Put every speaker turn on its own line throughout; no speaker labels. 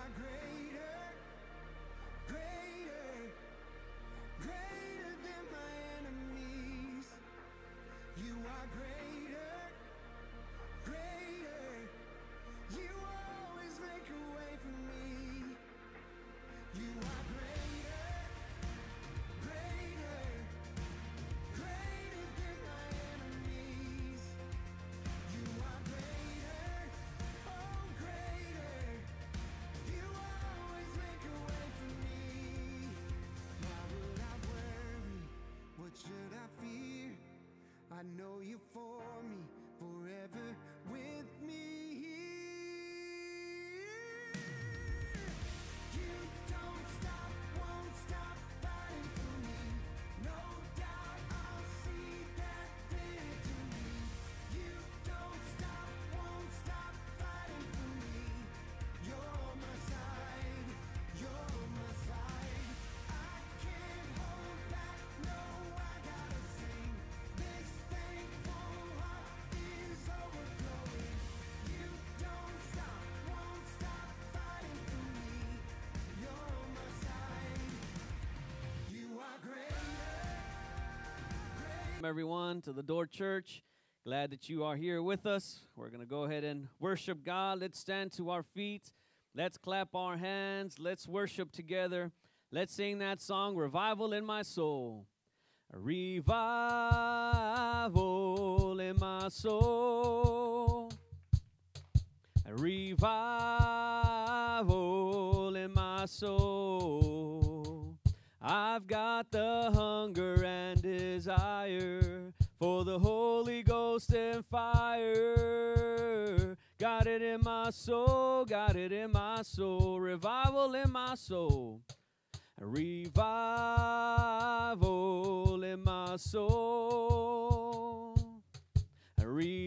are greater, greater, greater than my enemies. You are greater, greater. You always make a way for me. You are greater, greater, greater than my enemies. You are greater, oh greater. You always make a way for me. Why would I worry? What should I fear? I know you're for me, forever with me. You don't stop, won't stop fighting for me. No doubt I'll see that victory. You don't stop, won't stop fighting for me. You're on my side, you're on my side. I can't hold back, no, I gotta sing. This thankful heart is overflowing. You don't stop, won't stop fighting for me. You're on my side. You are greater, greater.
Everyone, to the Door Church. Glad that you are here with us. We're going to go ahead and worship God. Let's stand to our feet. Let's clap our hands. Let's worship together. Let's sing that song, Revival in My Soul. A revival in my soul. A revival in my soul. I've got the hunger and desire for the Holy Ghost and fire. Got it in my soul, got it in my soul. Revival in my soul. A revival in my soul. A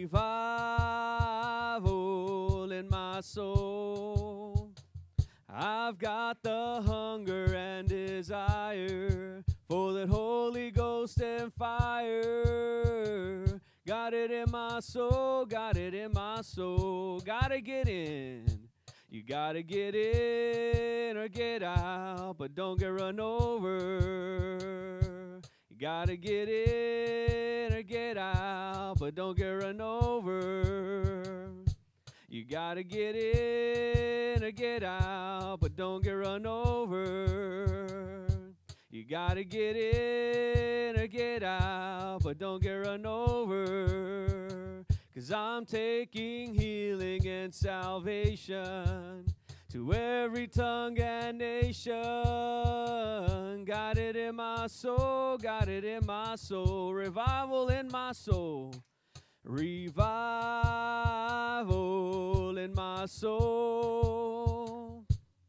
revival in my soul. I've got the hunger and desire for that Holy Ghost and fire. Got it in my soul, got it in my soul. Gotta get in. You gotta get in or get out, but don't get run over. You gotta get in or get out, but don't get run over. You gotta get in or get out, but don't get run over. You gotta get in or get out, but don't get run over. 'Cause I'm taking healing and salvation to every tongue and nation. Got it in my soul, got it in my soul. Revival in my soul. Revival in my soul.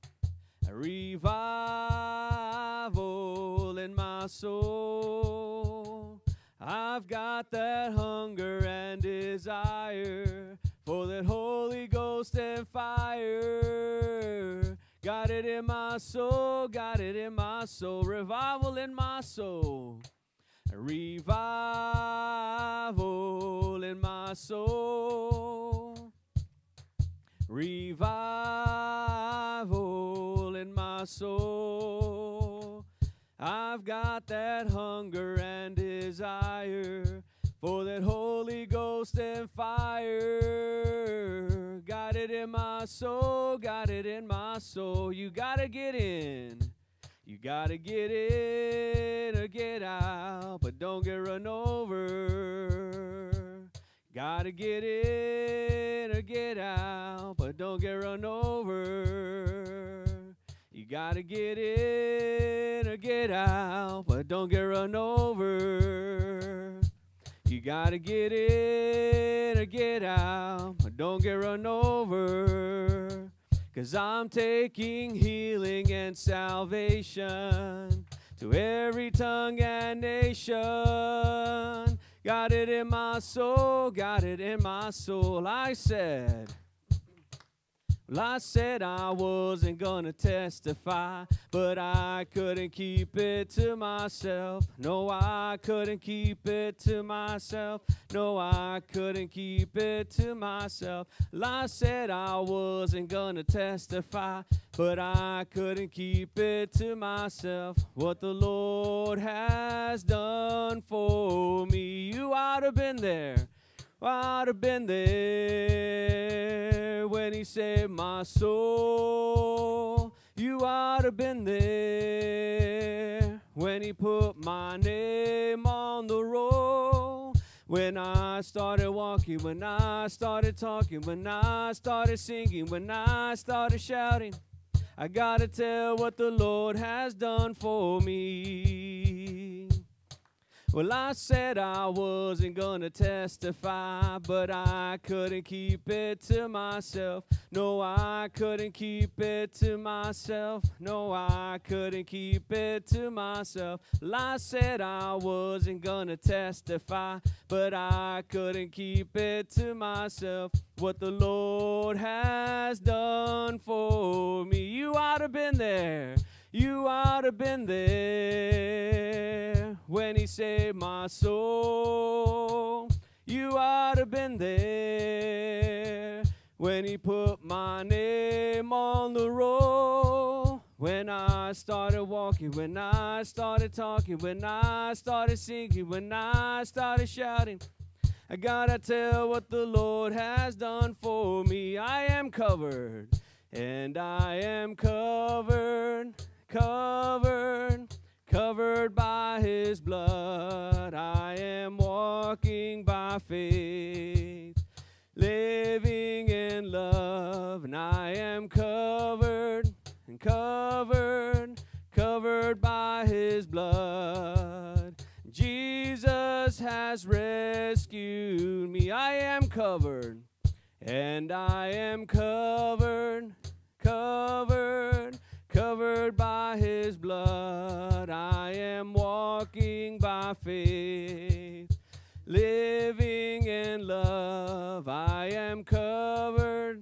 Revival in my soul. I've got that hunger and desire for that Holy Ghost and fire. Got it in my soul, got it in my soul. Revival in my soul. A revival in my soul. Revival in my soul. I've got that hunger and desire for that Holy Ghost and fire. Got it in my soul, got it in my soul. You gotta get in. You gotta get in or get out, but don't get run over. Gotta get in or get out, but don't get run over. You gotta get in or get out, but don't get run over. You gotta get in or get out, but don't get run over. 'Cause I'm taking healing and salvation to every tongue and nation. Got it in my soul, got it in my soul. I said, Well, I said I wasn't gonna testify, but I couldn't keep it to myself. No, I couldn't keep it to myself. No, I couldn't keep it to myself. Well, I said I wasn't gonna testify, but I couldn't keep it to myself. What the Lord has done for me. You ought to have been there. I'd have been there when he saved my soul. You ought to have been there when he put my name on the roll. When I started walking, when I started talking, when I started singing, when I started shouting, I gotta tell what the Lord has done for me. Well, I said I wasn't gonna testify, but I couldn't keep it to myself. No, I couldn't keep it to myself. No, I couldn't keep it to myself. Well, I said I wasn't gonna testify, but I couldn't keep it to myself. What the Lord has done for me. You ought to have been there. You ought to have been there when he saved my soul. You ought to have been there when he put my name on the roll. When I started walking, when I started talking, when I started singing, when I started shouting, I gotta tell what the Lord has done for me. I am covered, and I am covered. Covered by his blood. I am walking by faith, living in love, and I am covered by his blood. Jesus has rescued me. I am covered, and I am covered by his blood. I am walking by faith, living in love. I am covered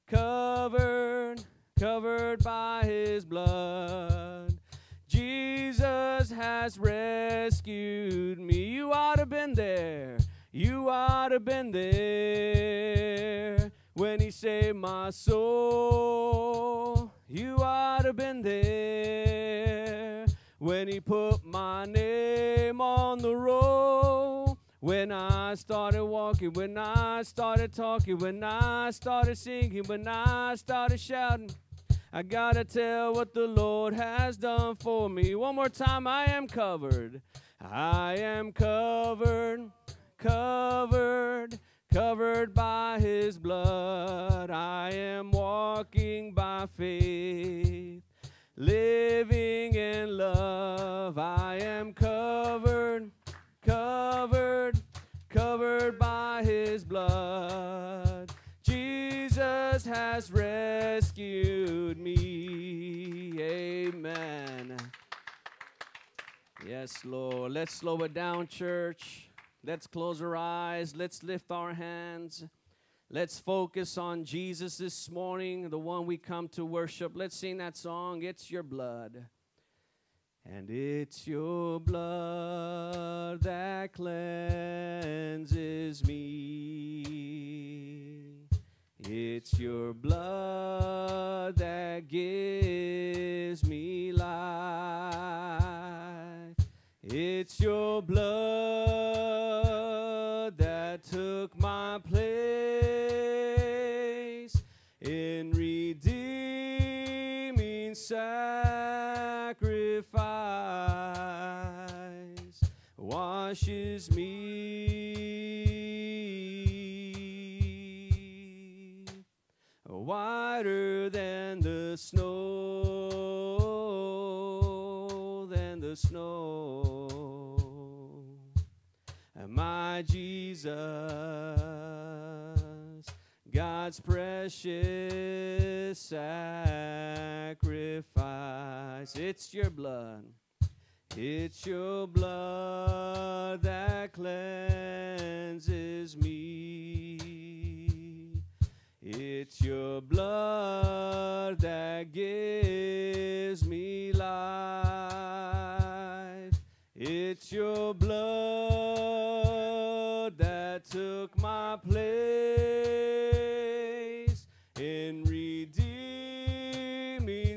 by his blood. Jesus has rescued me. You ought to have been there. You ought to have been there when he saved my soul. You ought to have been there when he put my name on the roll. When I started walking, when I started talking, when I started singing, when I started shouting, I gotta tell what the Lord has done for me. One more time. I am covered. I am covered by his blood. I am walking by faith, living in love. I am covered by his blood. Jesus has rescued me. Amen. Yes, Lord. Let's slow it down, church. Let's close our eyes. Let's lift our hands. Let's focus on Jesus this morning, the one we come to worship. Let's sing that song, It's Your Blood. And it's your blood that cleanses me. It's your blood that gives me life. It's your blood that took my place in redeeming sacrifice. Washes me whiter than the snow, My Jesus, God's precious sacrifice. It's your blood. It's your blood that cleanses me. It's your blood that gives me life. It's your blood that took my place in redeeming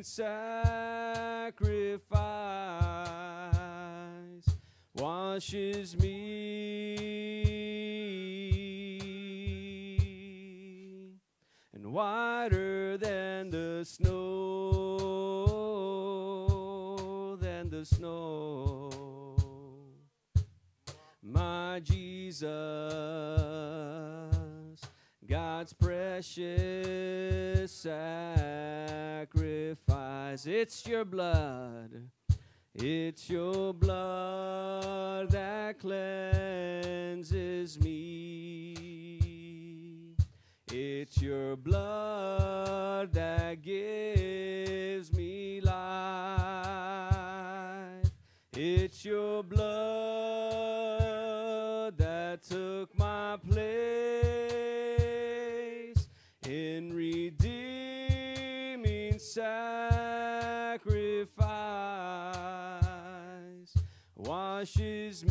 sacrifice. Washes me and whiter than the snow, My Jesus, God's precious sacrifice. It's your blood. It's your blood that cleanses me. It's your blood that gives me life. It's your blood that took my place in redeeming sacrifice. Washes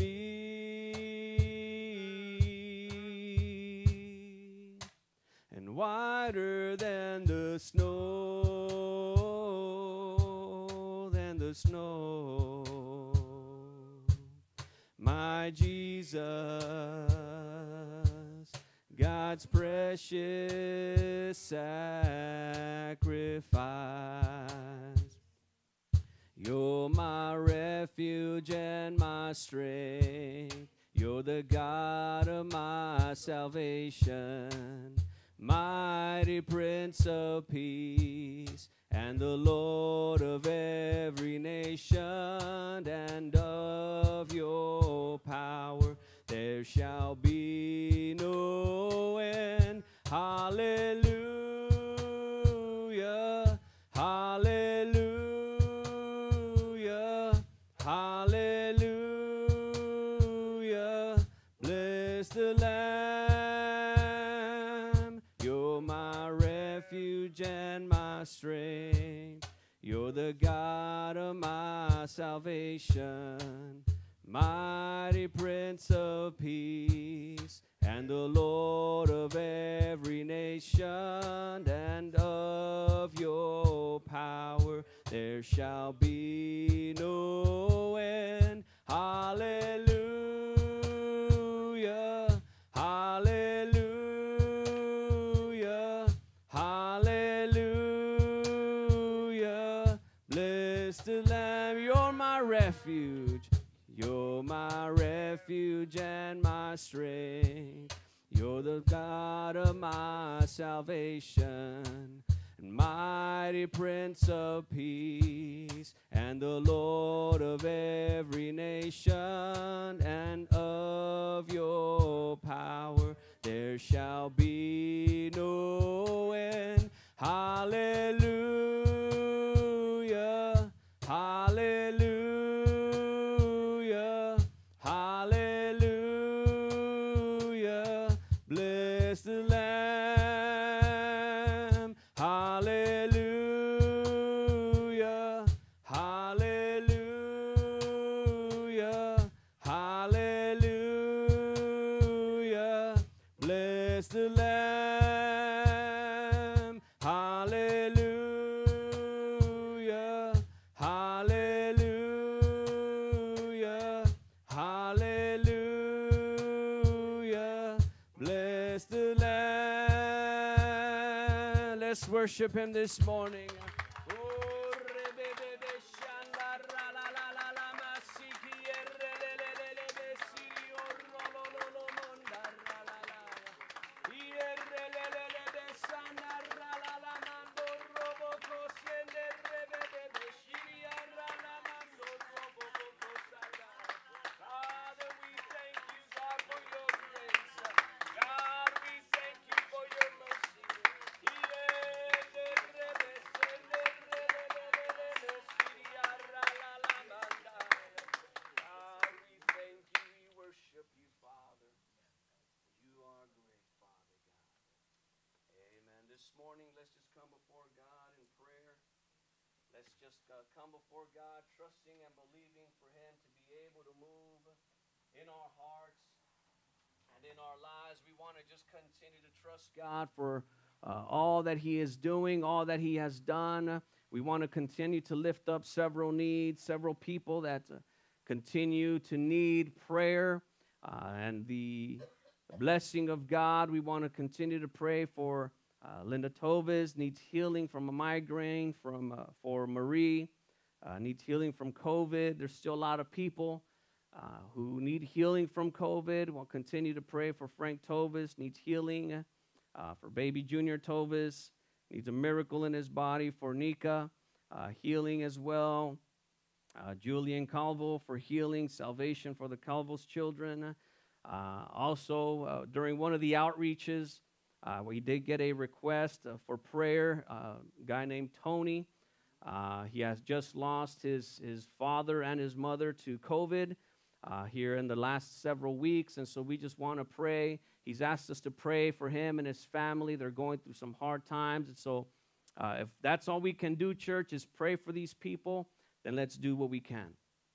me and whiter than the snow, My Jesus, God's precious sacrifice. You're my refuge and my strength. You're the God of my salvation, mighty Prince of Peace, and the Lord of every nation. And of your power there shall be no end. Hallelujah, hallelujah, hallelujah. Bless the Lamb. You're my refuge and my strength. You're the God of my salvation, mighty Prince of Peace, and the Lord of every nation. And of your power there shall be no end. Hallelujah, hallelujah, hallelujah. Bless the Lamb. You're my refuge. You're my refuge and my strength. You're the God of my salvation, and mighty Prince of Peace, and the Lord of every nation. And of your power there shall be no end. Hallelujah, hallelujah, hallelujah. Bless the Lamb. Hallelujah, hallelujah, hallelujah. Bless the Lamb. Hallelujah, hallelujah, hallelujah. Bless the Lamb. Let's worship him this morning. just come before God, trusting and believing for Him to be able to move in our hearts and in our lives. We want to just continue to trust God for all that He is doing, all that He has done. We want to continue to lift up several needs, several people that continue to need prayer and the blessing of God. We want to continue to pray for Linda Tovis, needs healing from a migraine, for Marie, needs healing from COVID. There's still a lot of people who need healing from COVID. We'll continue to pray for Frank Tovis, needs healing, for baby Junior Tovis, needs a miracle in his body, for Nika, healing as well. Julian Calvo for healing, salvation for the Calvo's children. Also, during one of the outreaches, we did get a request for prayer. A guy named Tony, he has just lost his father and his mother to COVID here in the last several weeks, and so we just want to pray. He's asked us to pray for him and his family. They're going through some hard times, and so if that's all we can do, church, is pray for these people, then let's do what we can.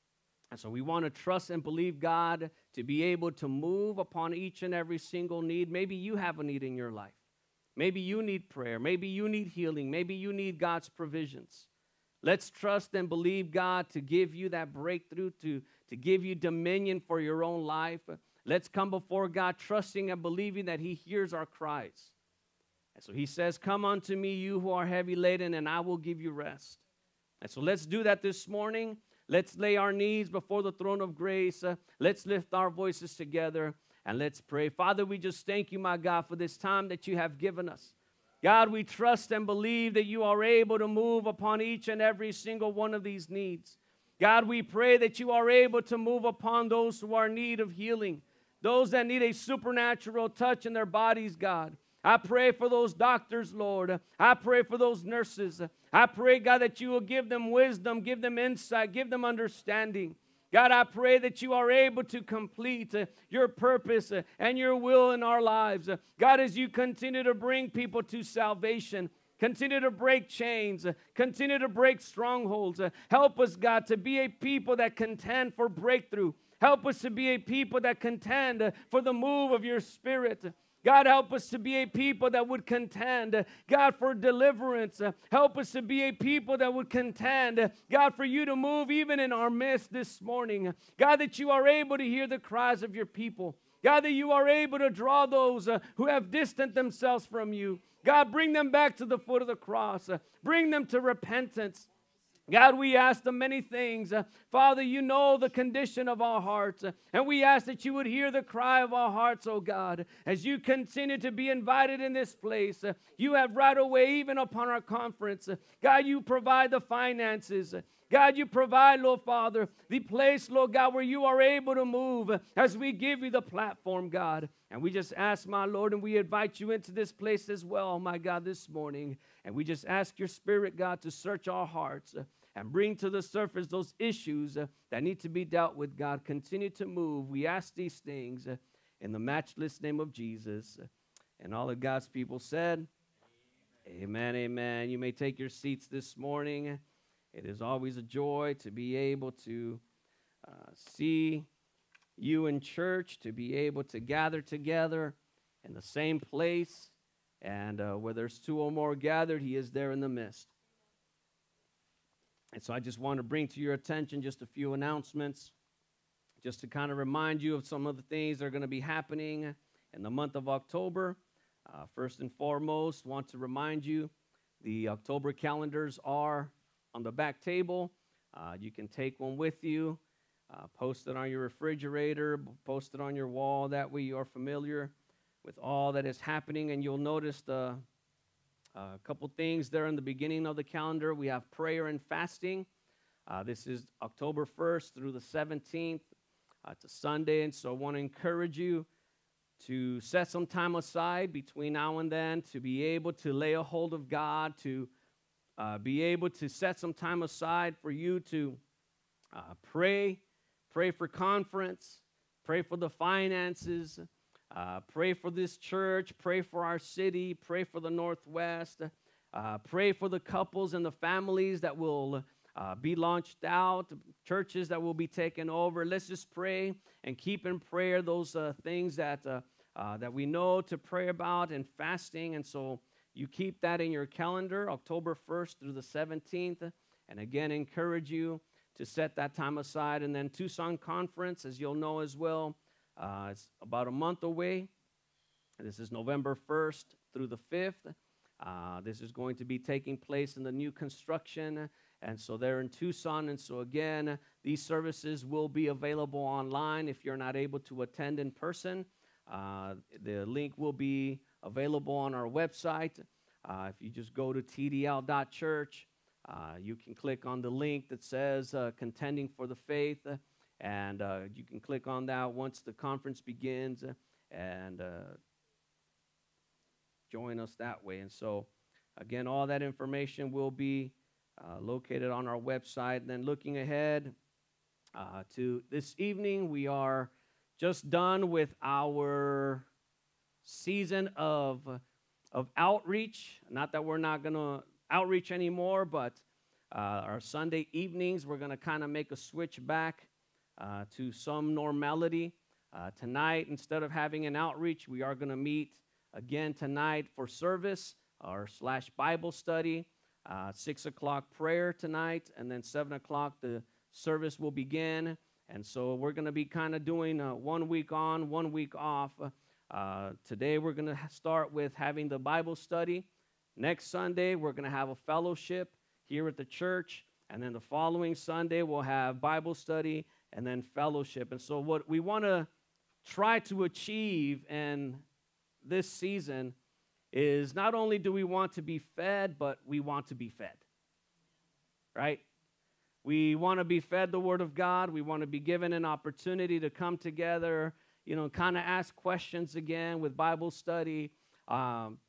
And so we want to trust and believe God to be able to move upon each and every single need. Maybe you have a need in your life. Maybe you need prayer. Maybe you need healing. Maybe you need God's provisions. Let's trust and believe God to give you that breakthrough, to give you dominion for your own life. Let's come before God trusting and believing that He hears our cries. And so He says, "Come unto me, you who are heavy laden, and I will give you rest." And so let's do that this morning. Let's lay our needs before the throne of grace. Let's lift our voices together and let's pray. Father, we just thank you, my God, for this time that you have given us. God, we trust and believe that you are able to move upon each and every single one of these needs. God, we pray that you are able to move upon those who are in need of healing, those that need a supernatural touch in their bodies, God. I pray for those doctors, Lord. I pray for those nurses. I pray, God, that you will give them wisdom, give them insight, give them understanding. God, I pray that you are able to complete your purpose and your will in our lives. God, as you continue to bring people to salvation, continue to break chains, continue to break strongholds. Help us, God, to be a people that contend for breakthrough. Help us to be a people that contend for the move of your Spirit. God, help us to be a people that would contend, God, for deliverance. Help us to be a people that would contend, God, for you to move even in our midst this morning. God, that you are able to hear the cries of your people. God, that you are able to draw those who have distanced themselves from you. God, bring them back to the foot of the cross. Bring them to repentance. God, we ask the many things. Father, you know the condition of our hearts. And we ask that you would hear the cry of our hearts, oh God. As you continue to be invited in this place, you have right away even upon our conference. God, you provide the finances. God, you provide, Lord Father, the place, Lord God, where you are able to move as we give you the platform, God. And we just ask, my Lord, and we invite you into this place as well, my God, this morning. And we just ask your Spirit, God, to search our hearts and bring to the surface those issues that need to be dealt with, God. Continue to move. We ask these things in the matchless name of Jesus. And all of God's people said, amen, amen. You may take your seats this morning. It is always a joy to be able to see you in church, to be able to gather together in the same place. And where there's two or more gathered, he is there in the midst. And so I just want to bring to your attention just a few announcements, just to kind of remind you of some of the things that are going to be happening in the month of October. First and foremost, want to remind you, the October calendars are on the back table. You can take one with you, post it on your refrigerator, post it on your wall. That way you are familiar with all that is happening. And you'll notice a couple things there in the beginning of the calendar. We have prayer and fasting. This is October 1st through the 17th. It's a Sunday, and so I want to encourage you to set some time aside between now and then to be able to lay a hold of God, to be able to set some time aside for you to pray for conference, pray for the finances, pray for this church, pray for our city, pray for the Northwest. Pray for the couples and the families that will be launched out, churches that will be taken over. Let's just pray and keep in prayer those things that we know to pray about, and fasting. And so you keep that in your calendar, October 1st through the 17th. And again, encourage you to set that time aside. And then Tucson Conference, as you'll know as well, it's about a month away. This is November 1st through the 5th. This is going to be taking place in the new construction, and so they're in Tucson. And so again, these services will be available online if you're not able to attend in person. The link will be available on our website. If you just go to TDL.church, you can click on the link that says Contending for the Faith, and you can click on that once the conference begins, and join us that way. And so, again, all that information will be located on our website. And then looking ahead to this evening, we are just done with our season of outreach. Not that we're not going to outreach anymore, but our Sunday evenings, we're going to kind of make a switch back to some normality. Tonight, instead of having an outreach, we are going to meet again tonight for service or / Bible study, 6 o'clock prayer tonight, and then 7 o'clock the service will begin. And so we're going to be kind of doing 1 week on, 1 week off. Today we're going to start with having the Bible study. Next Sunday we're going to have a fellowship here at the church, and then the following Sunday we'll have Bible study and then fellowship. And so what we want to try to achieve in this season is not only do we want to be fed, but we want to be fed, right? We want to be fed the Word of God. We want to be given an opportunity to come together, kind of ask questions again with Bible study. And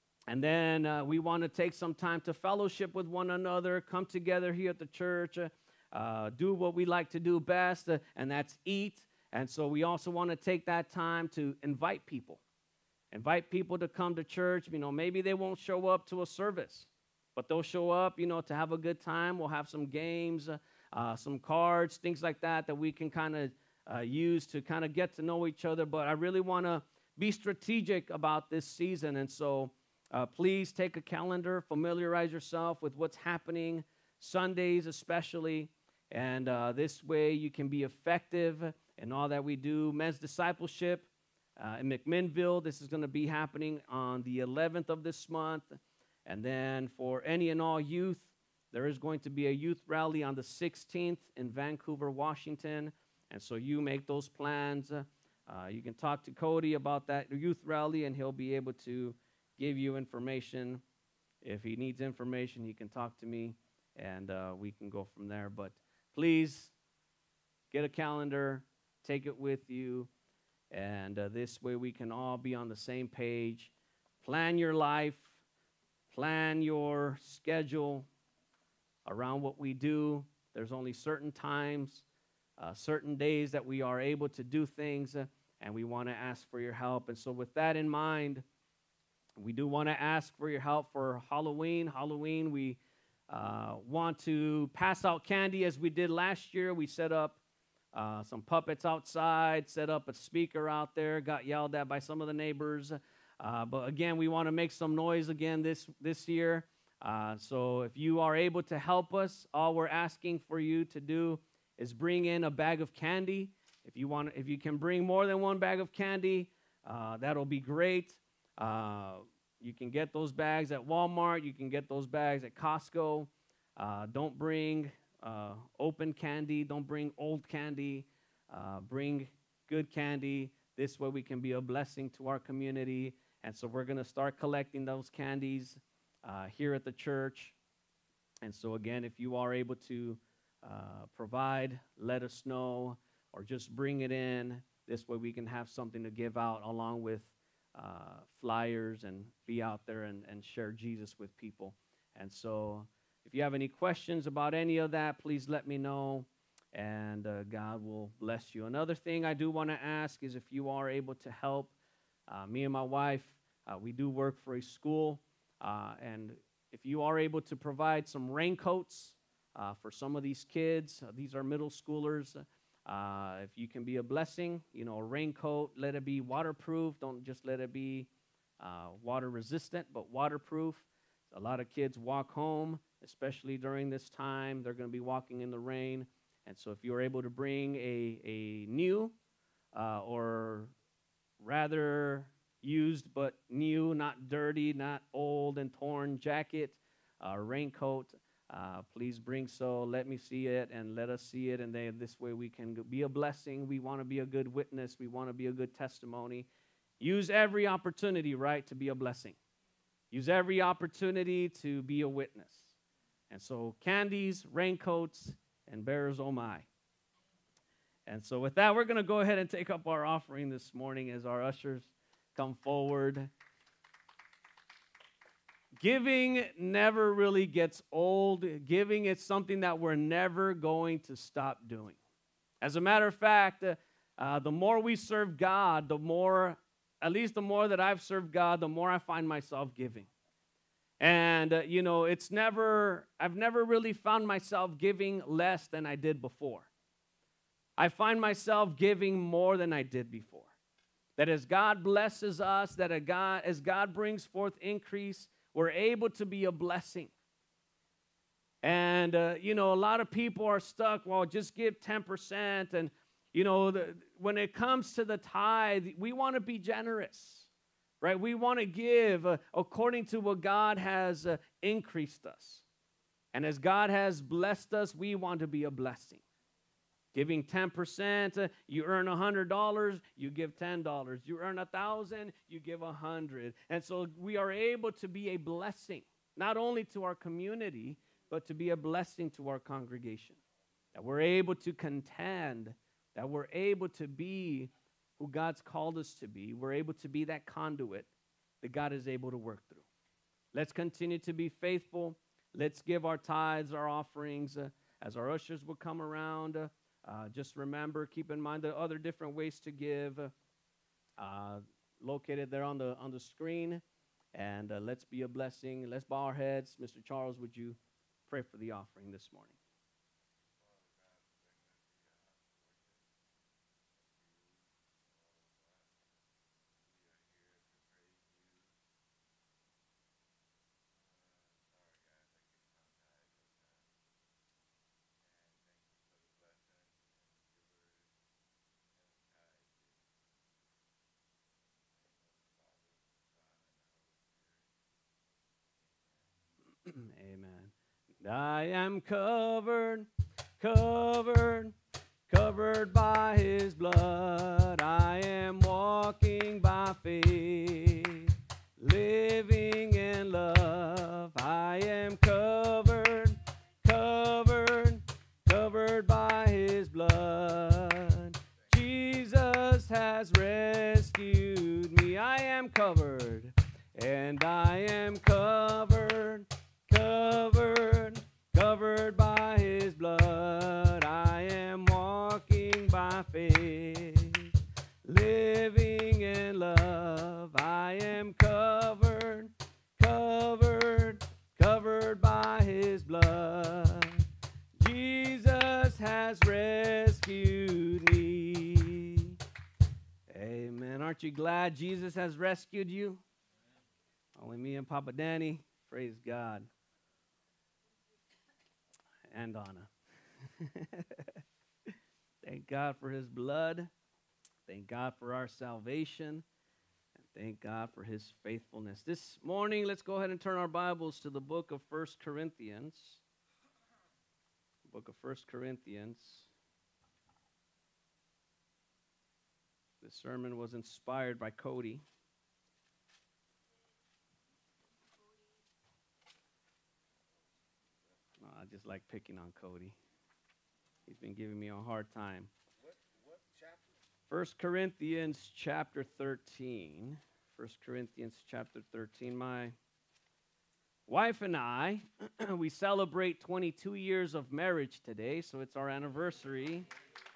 then we want to take some time to fellowship with one another, come together here at the church, do what we like to do best, and that's eat. And so we also want to take that time to invite people. Invite people to come to church. Maybe they won't show up to a service, but they'll show up, to have a good time. We'll have some games, some cards, things like that we can kind of use to kind of get to know each other. But I really want to be strategic about this season. And so please take a calendar, familiarize yourself with what's happening, Sundays especially. And this way you can be effective in all that we do. Men's discipleship. In McMinnville, this is going to be happening on the 11th of this month. And then for any and all youth, there is going to be a youth rally on the 16th in Vancouver, Washington. And so you make those plans. You can talk to Cody about that youth rally, and he'll be able to give you information. If he needs information, he can talk to me, and we can go from there. But please get a calendar, take it with you. And this way we can all be on the same page. Plan your life. Plan your schedule around what we do. There's only certain times, certain days that we are able to do things, and we want to ask for your help. And so with that in mind, we do want to ask for your help for Halloween. Halloween, we want to pass out candy as we did last year. We set up some puppets outside, set up a speaker out there, got yelled at by some of the neighbors. But again, we want to make some noise again this year. So if you are able to help us, all we're asking for you to do is bring in a bag of candy. If you can bring more than one bag of candy, that'll be great. You can get those bags at Walmart. You can get those bags at Costco. Don't bring open candy. Don't bring old candy. Bring good candy. This way we can be a blessing to our community. And so we're going to start collecting those candies here at the church. And so again, if you are able to provide, let us know, or just bring it in. This way we can have something to give out along with flyers and be out there and share Jesus with people. And so if you have any questions about any of that, please let me know, and God will bless you. Another thing I do want to ask is if you are able to help me and my wife. We do work for a school, and if you are able to provide some raincoats for some of these kids, these are middle schoolers. If you can be a blessing, you know, a raincoat, let it be waterproof. Don't just let it be water resistant, but waterproof. A lot of kids walk home, especially during this time. They're going to be walking in the rain. And so if you're able to bring a new or rather used but new, not dirty, not old and torn jacket, raincoat, please bring so. Let me see it and let us see it. And then this way we can be a blessing. We want to be a good witness. We want to be a good testimony. Use every opportunity, right, to be a blessing. Use every opportunity to be a witness. And so candies, raincoats, and bearers, oh my. And so with that, we're going to go ahead and take up our offering this morning as our ushers come forward. Giving never really gets old. Giving is something that we're never going to stop doing. As a matter of fact, the more we serve God, the more, at least the more that I've served God, the more I find myself giving. And, you know, I've never really found myself giving less than I did before. I find myself giving more than I did before. That as God blesses us, that as God brings forth increase, we're able to be a blessing. And, you know, a lot of people are stuck, well, just give 10%. And, you know, when it comes to the tithe, we want to be generous, right? We want to give according to what God has increased us. And as God has blessed us, we want to be a blessing. Giving 10%, you earn $100, you give $10. You earn 1,000, you give 100. And so we are able to be a blessing, not only to our community, but to be a blessing to our congregation. That we're able to contend, that we're able to be who God's called us to be. We're able to be that conduit that God is able to work through. Let's continue to be faithful. Let's give our tithes, our offerings, as our ushers will come around. Just remember, keep in mind the other different ways to give located there on the screen. And let's be a blessing. Let's bow our heads. Mr. Charles, would you pray for the offering this morning? Amen. I am covered by his blood. I am walking by faith, living in love. I am covered by his blood. Jesus has rescued me. I am covered, and I am covered by his blood. I am walking by faith, living in love. I am covered by his blood. Jesus has rescued me. Amen. Aren't you glad Jesus has rescued you? Only me and Papa Danny. Praise God. And Anna. Thank God for his blood. Thank God for our salvation. And thank God for his faithfulness. This morning, let's go ahead and turn our Bibles to the book of 1 Corinthians. Book of 1 Corinthians. This sermon was inspired by Cody. I just like picking on Cody. He's been giving me a hard time.
What chapter?
1 Corinthians chapter 13. 1 Corinthians chapter 13. My wife and I, we celebrate 22 years of marriage today, so it's our anniversary.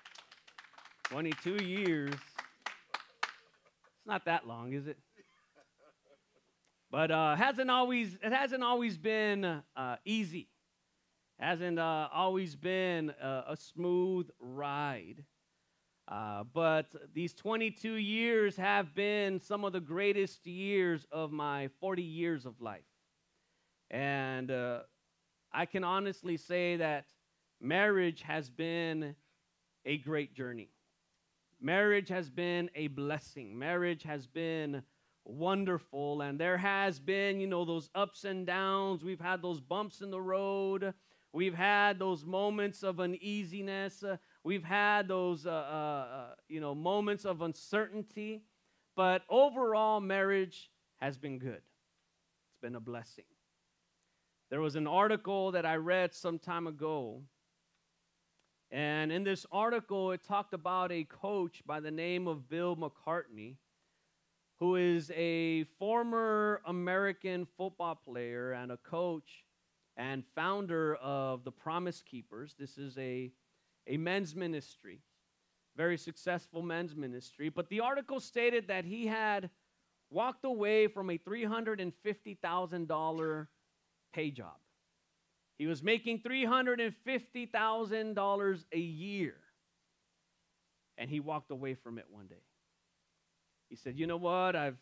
22 years. It's not that long, is it? But it hasn't always been easy. Hasn't always been a smooth ride. But these 22 years have been some of the greatest years of my 40 years of life. And I can honestly say that marriage has been a great journey. Marriage has been a blessing. Marriage has been wonderful. And there has been, those ups and downs. We've had those bumps in the road. We've had those moments of uneasiness. We've had those, moments of uncertainty. But overall, marriage has been good. It's been a blessing. There was an article that I read some time ago. And in this article, it talked about a coach by the name of Bill McCartney, who is a former American football player and a coach and founder of the Promise Keepers. This is a men's ministry, very successful men's ministry. But the article stated that he had walked away from a $350,000 pay job. He was making $350,000 a year, and he walked away from it one day. He said, "You know what? I've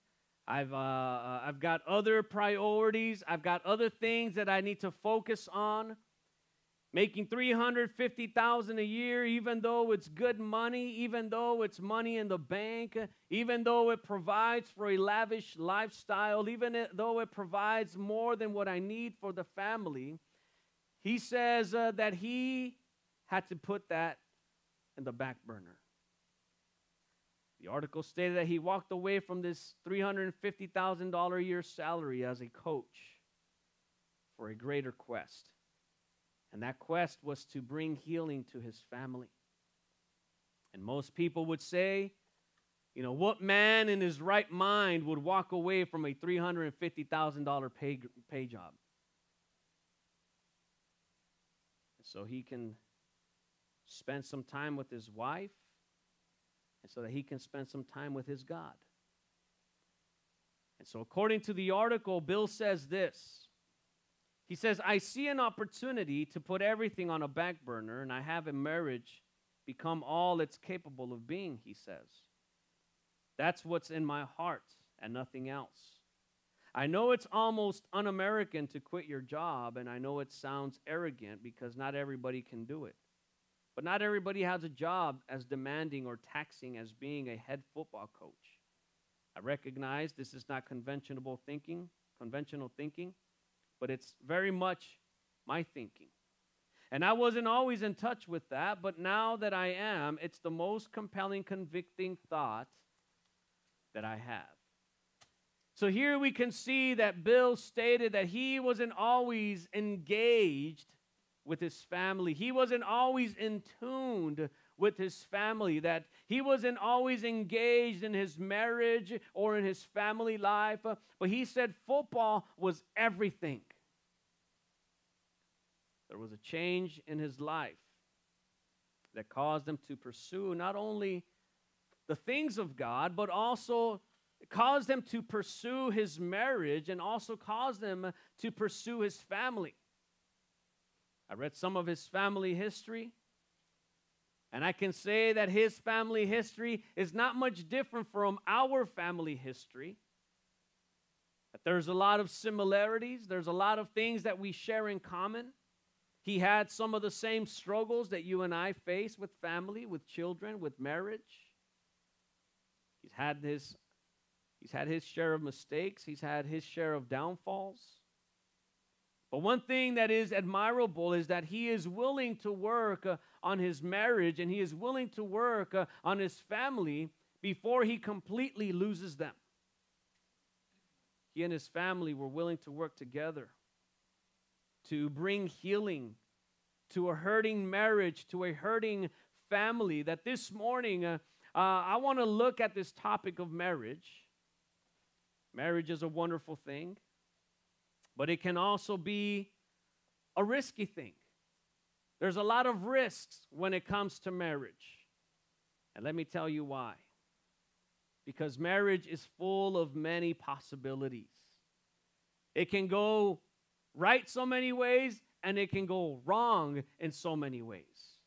got other priorities. I've got other things that I need to focus on. Making $350,000 a year, even though it's good money, even though it's money in the bank, even though it provides for a lavish lifestyle, even though it provides more than what I need for the family," he says that he had to put that in the back burner. The article stated that he walked away from this $350,000 a year salary as a coach for a greater quest. And that quest was to bring healing to his family. And most people would say, what man in his right mind would walk away from a $350,000 pay job? So he can spend some time with his wife, and so that he can spend some time with his God. And so according to the article, Bill says this. He says, "I see an opportunity to put everything on a back burner, and I have a marriage become all it's capable of being," he says. "That's what's in my heart and nothing else. I know it's almost un-American to quit your job, and I know it sounds arrogant because not everybody can do it. But not everybody has a job as demanding or taxing as being a head football coach. I recognize this is not conventional thinking, but it's very much my thinking. And I wasn't always in touch with that, but now that I am, it's the most compelling, convicting thought that I have." So here we can see that Bill stated that he wasn't always engaged with his family. He wasn't always in tune with his family, that he wasn't always engaged in his marriage or in his family life, but he said football was everything. There was a change in his life that caused him to pursue not only the things of God, but also caused him to pursue his marriage and also caused him to pursue his family. I read some of his family history, and I can say that his family history is not much different from our family history. That there's a lot of similarities. There's a lot of things that we share in common. He had some of the same struggles that you and I face with family, with children, with marriage. He's had his share of mistakes. He's had his share of downfalls. But one thing that is admirable is that he is willing to work on his marriage, and he is willing to work on his family before he completely loses them. He and his family were willing to work together to bring healing to a hurting marriage, to a hurting family. That this morning, I want to look at this topic of marriage. Marriage is a wonderful thing, but it can also be a risky thing. There's a lot of risks when it comes to marriage. And let me tell you why. Because marriage is full of many possibilities. It can go right so many ways, and it can go wrong in so many ways.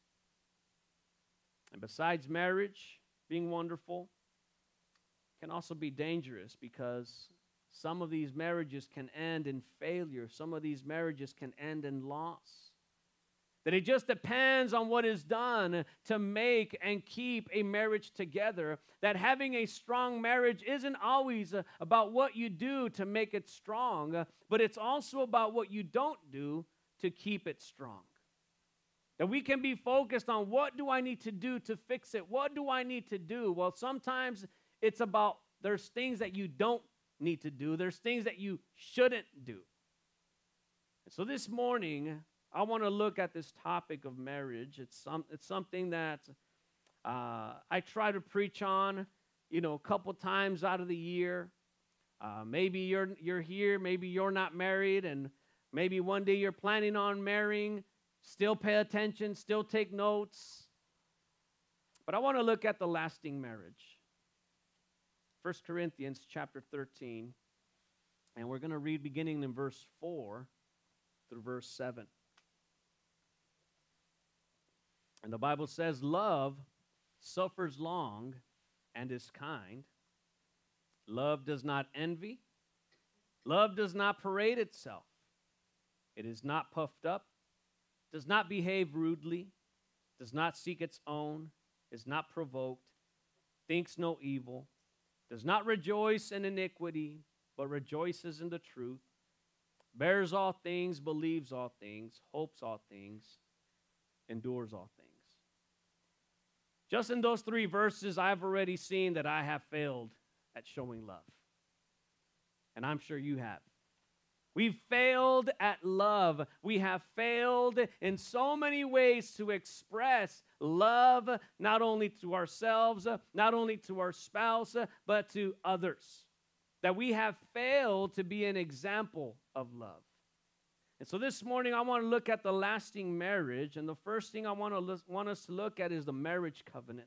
And besides marriage being wonderful, it can also be dangerous because some of these marriages can end in failure. Some of these marriages can end in loss. That it just depends on what is done to make and keep a marriage together. That having a strong marriage isn't always about what you do to make it strong, but it's also about what you don't do to keep it strong. That we can be focused on, what do I need to do to fix it? What do I need to do? Well, sometimes it's about there's things that you don't need to do. There's things that you shouldn't do. And so this morning, I want to look at this topic of marriage. It's something that I try to preach on, a couple times out of the year. Maybe you're here, maybe you're not married, and maybe one day you're planning on marrying. Still pay attention, still take notes. But I want to look at the lasting marriage. 1 Corinthians chapter 13, and we're going to read beginning in verse 4 through verse 7. And the Bible says, love suffers long and is kind. Love does not envy. Love does not parade itself. It is not puffed up, does not behave rudely, does not seek its own, is not provoked, thinks no evil, does not rejoice in iniquity, but rejoices in the truth, bears all things, believes all things, hopes all things, endures all things. Just in those 3 verses, I've already seen that I have failed at showing love. And I'm sure you have. We've failed at love. We have failed in so many ways to express love, not only to ourselves, not only to our spouse, but to others. That we have failed to be an example of love. And so this morning I want to look at the lasting marriage, and the first thing I want us to look at is the marriage covenant.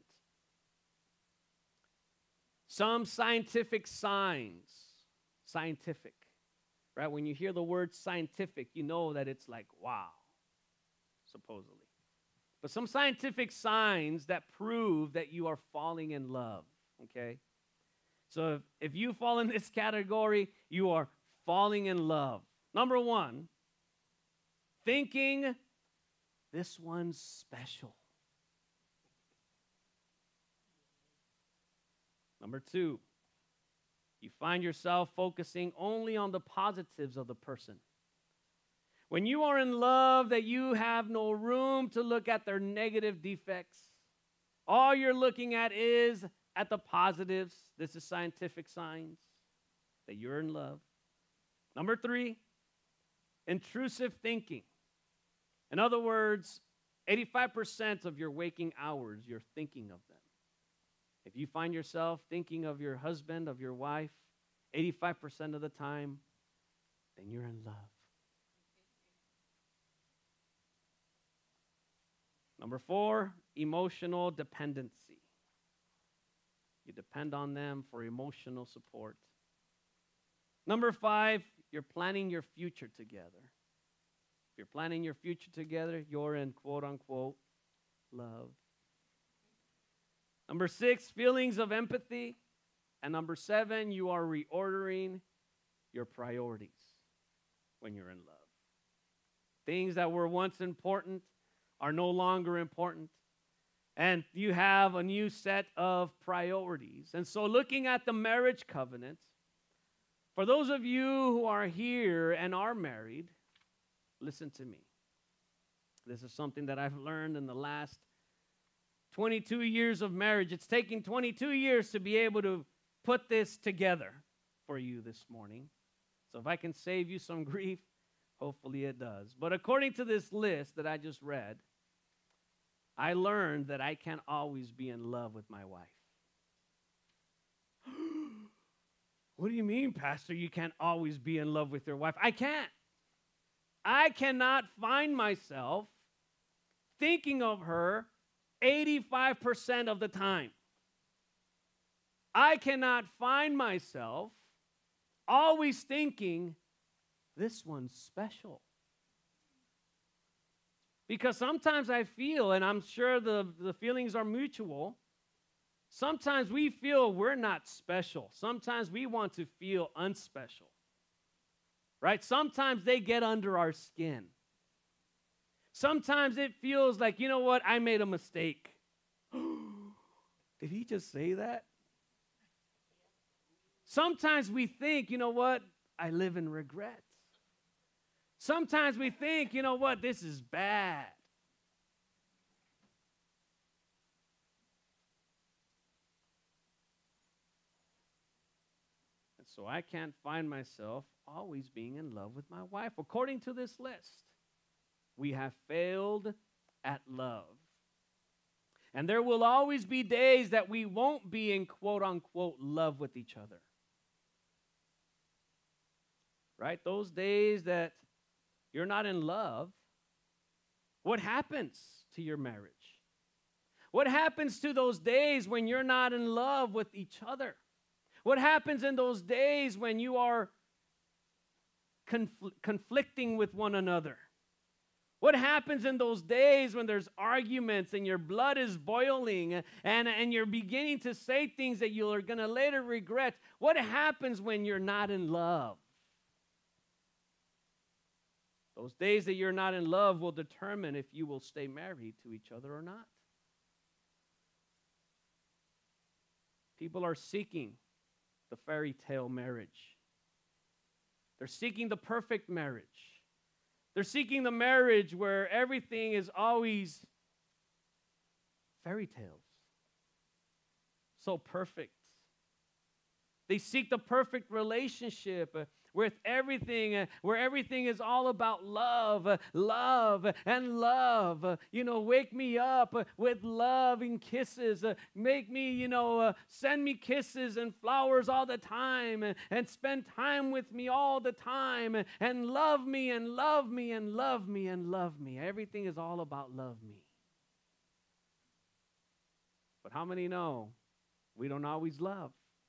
Some scientific signs, right? When you hear the word scientific, you know that it's like, wow, supposedly. But some scientific signs that prove that you are falling in love, okay? So if you fall in this category, you are falling in love. Number 1, thinking this one's special. Number 2, you find yourself focusing only on the positives of the person. When you are in love, that you have no room to look at their negative defects. All you're looking at is at the positives. This is scientific signs that you're in love. Number 3, intrusive thinking. In other words, 85% of your waking hours, you're thinking of them. If you find yourself thinking of your husband, of your wife, 85% of the time, then you're in love. Number 4, emotional dependency. You depend on them for emotional support. Number 5, you're planning your future together. If you're planning your future together, you're in quote-unquote love. Number 6, feelings of empathy. And number 7, you are reordering your priorities when you're in love. Things that were once important are no longer important. And you have a new set of priorities. And so looking at the marriage covenant, for those of you who are here and are married, listen to me. This is something that I've learned in the last 22 years of marriage. It's taken 22 years to be able to put this together for you this morning. So if I can save you some grief, hopefully it does. But according to this list that I just read, I learned that I can't always be in love with my wife. What do you mean, Pastor? You can't always be in love with your wife? I can't. I cannot find myself thinking of her 85% of the time. I cannot find myself always thinking this one's special. Because sometimes I feel, and I'm sure the feelings are mutual, sometimes we feel we're not special. Sometimes we want to feel unspecial. Right? Sometimes they get under our skin. Sometimes it feels like, you know what, I made a mistake. Did he just say that? Sometimes we think, you know what, I live in regrets. Sometimes we think, you know what, this is bad. And so I can't find myself always being in love with my wife. According to this list, we have failed at love. And there will always be days that we won't be in quote-unquote love with each other. Right? Those days that you're not in love, what happens to your marriage? What happens to those days when you're not in love with each other? What happens in those days when you are conflicting with one another? What happens in those days when there's arguments and your blood is boiling and you're beginning to say things that you're going to later regret? What happens when you're not in love? Those days that you're not in love will determine if you will stay married to each other or not. People are seeking the fairy tale marriage. They're seeking the perfect marriage. They're seeking the marriage where everything is always fairy tales. So perfect. They seek the perfect relationship with everything, where everything is all about love, love, and love. Wake me up with love and kisses. Make me, send me kisses and flowers all the time, and spend time with me all the time, and love me and love me and love me and love me. Everything is all about love me. But how many know we don't always love?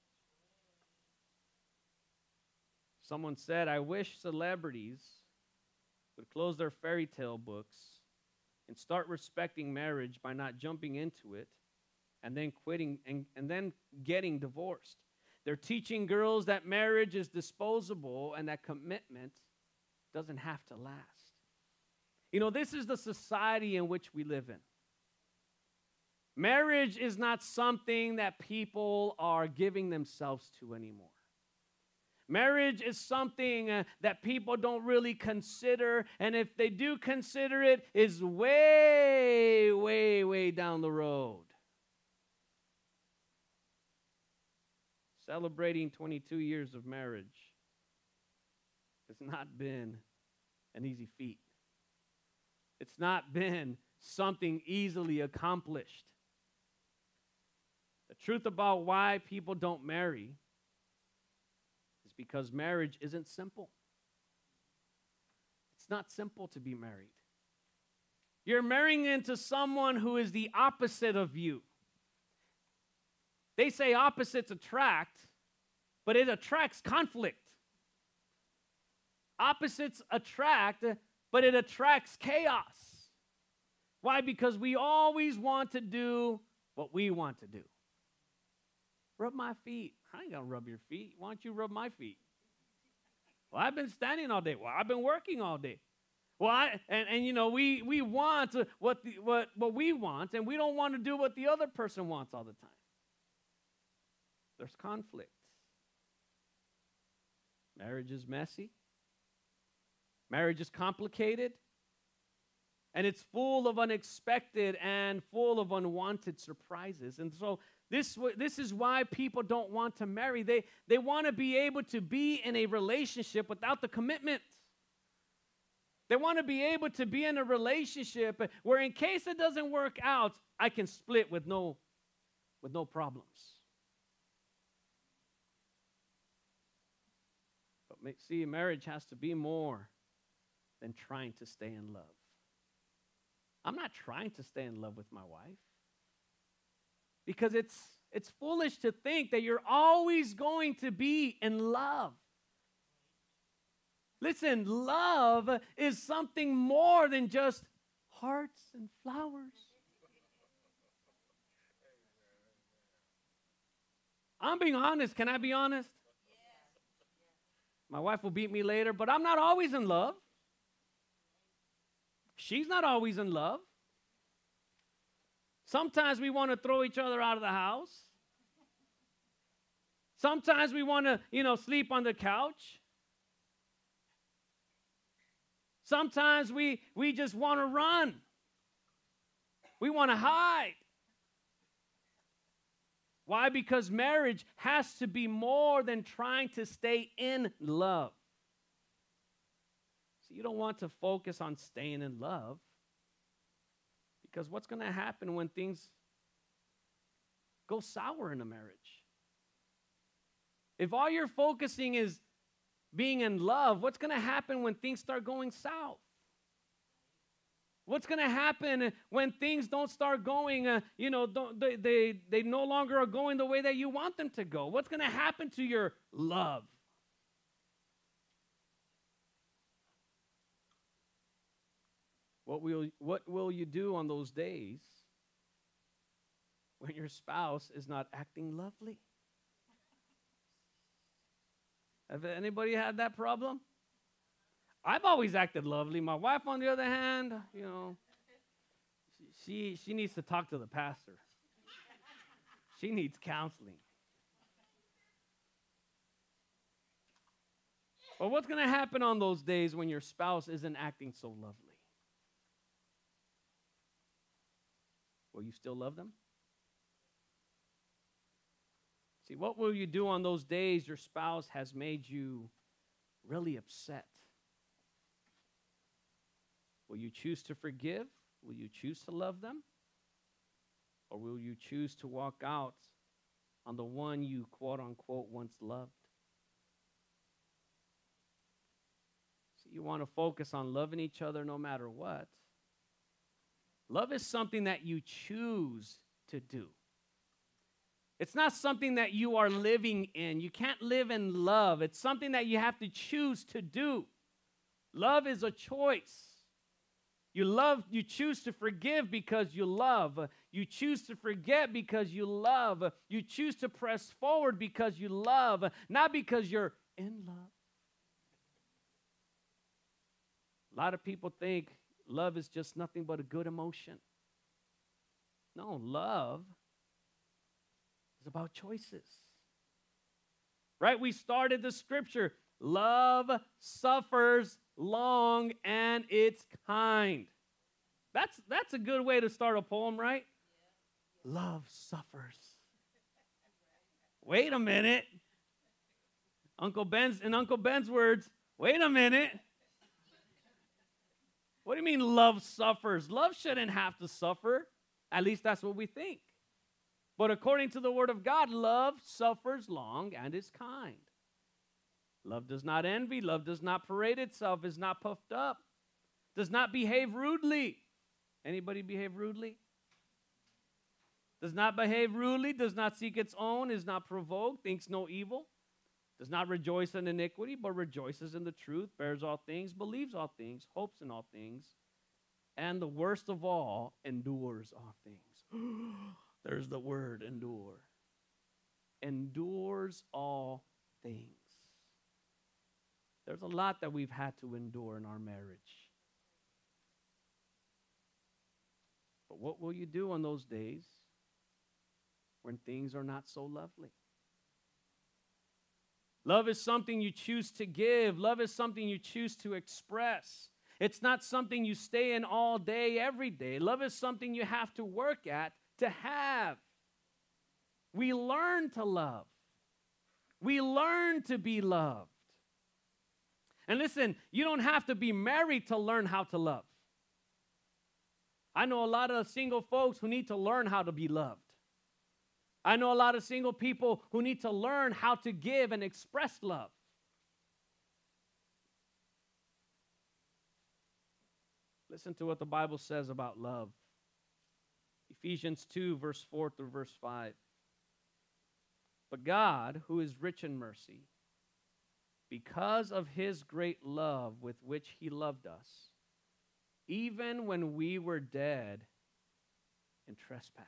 Someone said, I wish celebrities would close their fairy tale books and start respecting marriage by not jumping into it and then quitting and then getting divorced. They're teaching girls that marriage is disposable and that commitment doesn't have to last. This is the society in which we live in. Marriage is not something that people are giving themselves to anymore. Marriage is something that people don't really consider, and if they do consider it, is way, way, way down the road. Celebrating 22 years of marriage has not been an easy feat. It's not been something easily accomplished. The truth about why people don't marry because marriage isn't simple. It's not simple to be married. You're marrying into someone who is the opposite of you. They say opposites attract, but it attracts conflict. Opposites attract, but it attracts chaos. Why? Because we always want to do what we want to do. Rub my feet. I ain't going to rub your feet. Why don't you rub my feet? Well, I've been standing all day. Well, I've been working all day. Well, we want what we want, and we don't want to do what the other person wants all the time. There's conflict. Marriage is messy. Marriage is complicated. And it's full of unexpected and full of unwanted surprises. And so this is why people don't want to marry. They want to be able to be in a relationship without the commitment. They want to be able to be in a relationship where in case it doesn't work out, I can split with no problems. But see, marriage has to be more than trying to stay in love. I'm not trying to stay in love with my wife. Because it's foolish to think that you're always going to be in love. Listen, love is something more than just hearts and flowers. I'm being honest. Can I be honest? My wife will beat me later, but I'm not always in love. She's not always in love. Sometimes we want to throw each other out of the house. Sometimes we want to, sleep on the couch. Sometimes we just want to run. We want to hide. Why? Because marriage has to be more than trying to stay in love. So you don't want to focus on staying in love, because what's going to happen when things go sour in a marriage? If all you're focusing is being in love, what's going to happen when things start going south? What's going to happen when things don't start going, they no longer are going the way that you want them to go? What's going to happen to your love? What will you do on those days when your spouse is not acting lovely? Have anybody had that problem? I've always acted lovely. My wife, on the other hand, she needs to talk to the pastor. She needs counseling. But what's going to happen on those days when your spouse isn't acting so lovely? Will you still love them? See, what will you do on those days your spouse has made you really upset? Will you choose to forgive? Will you choose to love them? Or will you choose to walk out on the one you, quote unquote, once loved? So you want to focus on loving each other no matter what. Love is something that you choose to do. It's not something that you are living in. You can't live in love. It's something that you have to choose to do. Love is a choice. You choose to forgive because you love. You choose to forget because you love. You choose to press forward because you love, not because you're in love. A lot of people think love is just nothing but a good emotion. No, love is about choices. Right? We started the scripture. Love suffers long and it's kind. That's a good way to start a poem, right? Yeah. Love suffers. Wait a minute. In Uncle Ben's words, wait a minute. What do you mean love suffers? Love shouldn't have to suffer. At least that's what we think. But according to the Word of God, love suffers long and is kind. Love does not envy. Love does not parade itself, is not puffed up, does not behave rudely. Anybody behave rudely? Does not behave rudely, does not seek its own, is not provoked, thinks no evil, does not rejoice in iniquity, but rejoices in the truth, bears all things, believes all things, hopes in all things, and the worst of all, endures all things. There's the word, endure. Endures all things. There's a lot that we've had to endure in our marriage. But what will you do on those days when things are not so lovely? Love is something you choose to give. Love is something you choose to express. It's not something you stay in all day, every day. Love is something you have to work at to have. We learn to love. We learn to be loved. And listen, you don't have to be married to learn how to love. I know a lot of single folks who need to learn how to be loved. I know a lot of single people who need to learn how to give and express love. Listen to what the Bible says about love. Ephesians 2, verse 4 through verse 5. But God, who is rich in mercy, because of his great love with which he loved us, even when we were dead in trespasses.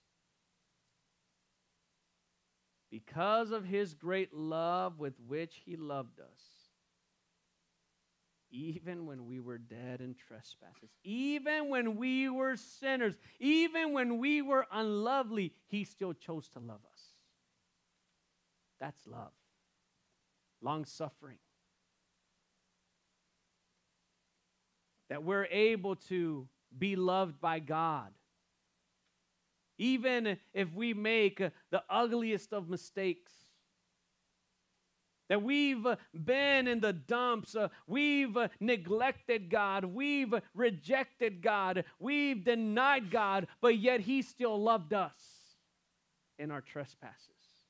Because of his great love with which he loved us, even when we were dead in trespasses, even when we were sinners, even when we were unlovely, he still chose to love us. That's love. Long-suffering. That we're able to be loved by God. Even if we make the ugliest of mistakes. That we've been in the dumps, we've neglected God, we've rejected God, we've denied God, but yet he still loved us in our trespasses.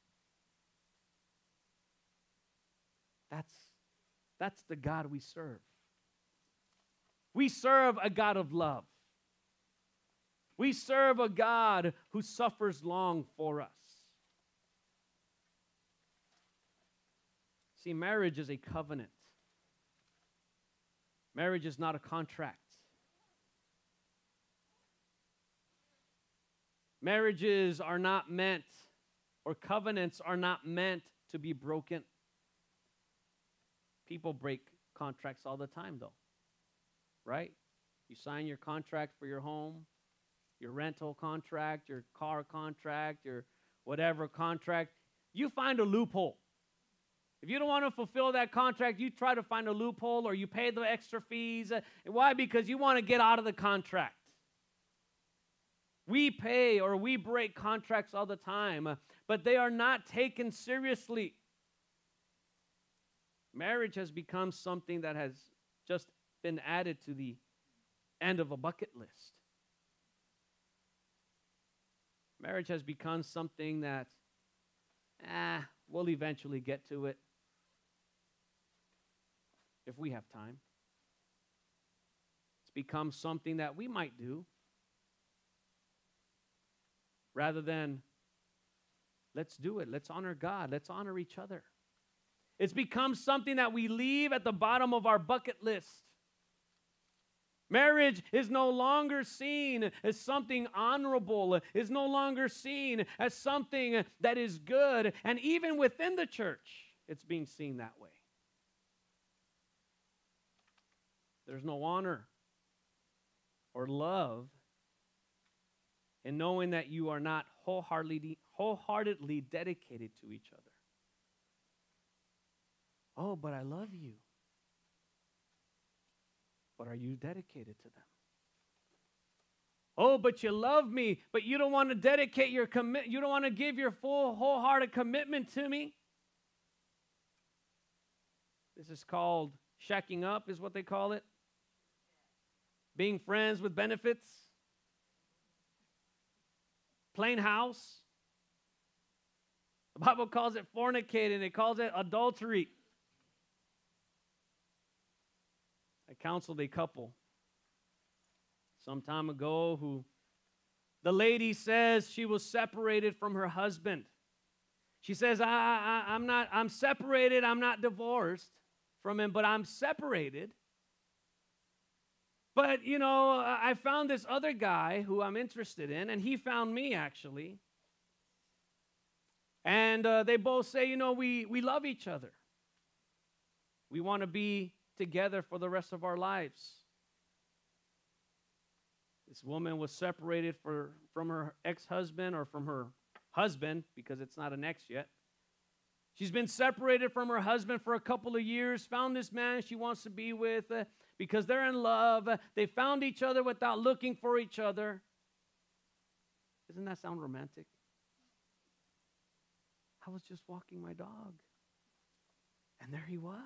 That's the God we serve. We serve a God of love. We serve a God who suffers long for us. See, marriage is a covenant. Marriage is not a contract. Marriages are not meant, or covenants are not meant to be broken. People break contracts all the time, though. Right? You sign your contract for your home, your rental contract, your car contract, your whatever contract. You find a loophole. If you don't want to fulfill that contract, you try to find a loophole or you pay the extra fees. Why? Because you want to get out of the contract. We pay or we break contracts all the time, but they are not taken seriously. Marriage has become something that has just been added to the end of a bucket list. Marriage has become something that, we'll eventually get to it if we have time. It's become something that we might do rather than let's do it. Let's honor God. Let's honor each other. It's become something that we leave at the bottom of our bucket list. Marriage is no longer seen as something honorable, is no longer seen as something that is good. And even within the church, it's being seen that way. There's no honor or love in knowing that you are not wholeheartedly dedicated to each other. Oh, but I love you. But are you dedicated to them? Oh, but you love me, but you don't want to dedicate your you don't want to give your full, wholehearted commitment to me. This is called shacking up, is what they call it. Being friends with benefits. Plain house. The Bible calls it fornicating. It calls it adultery. I counseled a couple some time ago who the lady says she was separated from her husband. She says, I'm separated, I'm not divorced from him, but I'm separated. But, I found this other guy who I'm interested in, and he found me, actually. And they both say, we love each other. We want to be together for the rest of our lives. This woman was separated from her ex-husband or from her husband, because it's not an ex yet. She's been separated from her husband for a couple of years, found this man she wants to be with because they're in love. They found each other without looking for each other. Doesn't that sound romantic? I was just walking my dog, and there he was.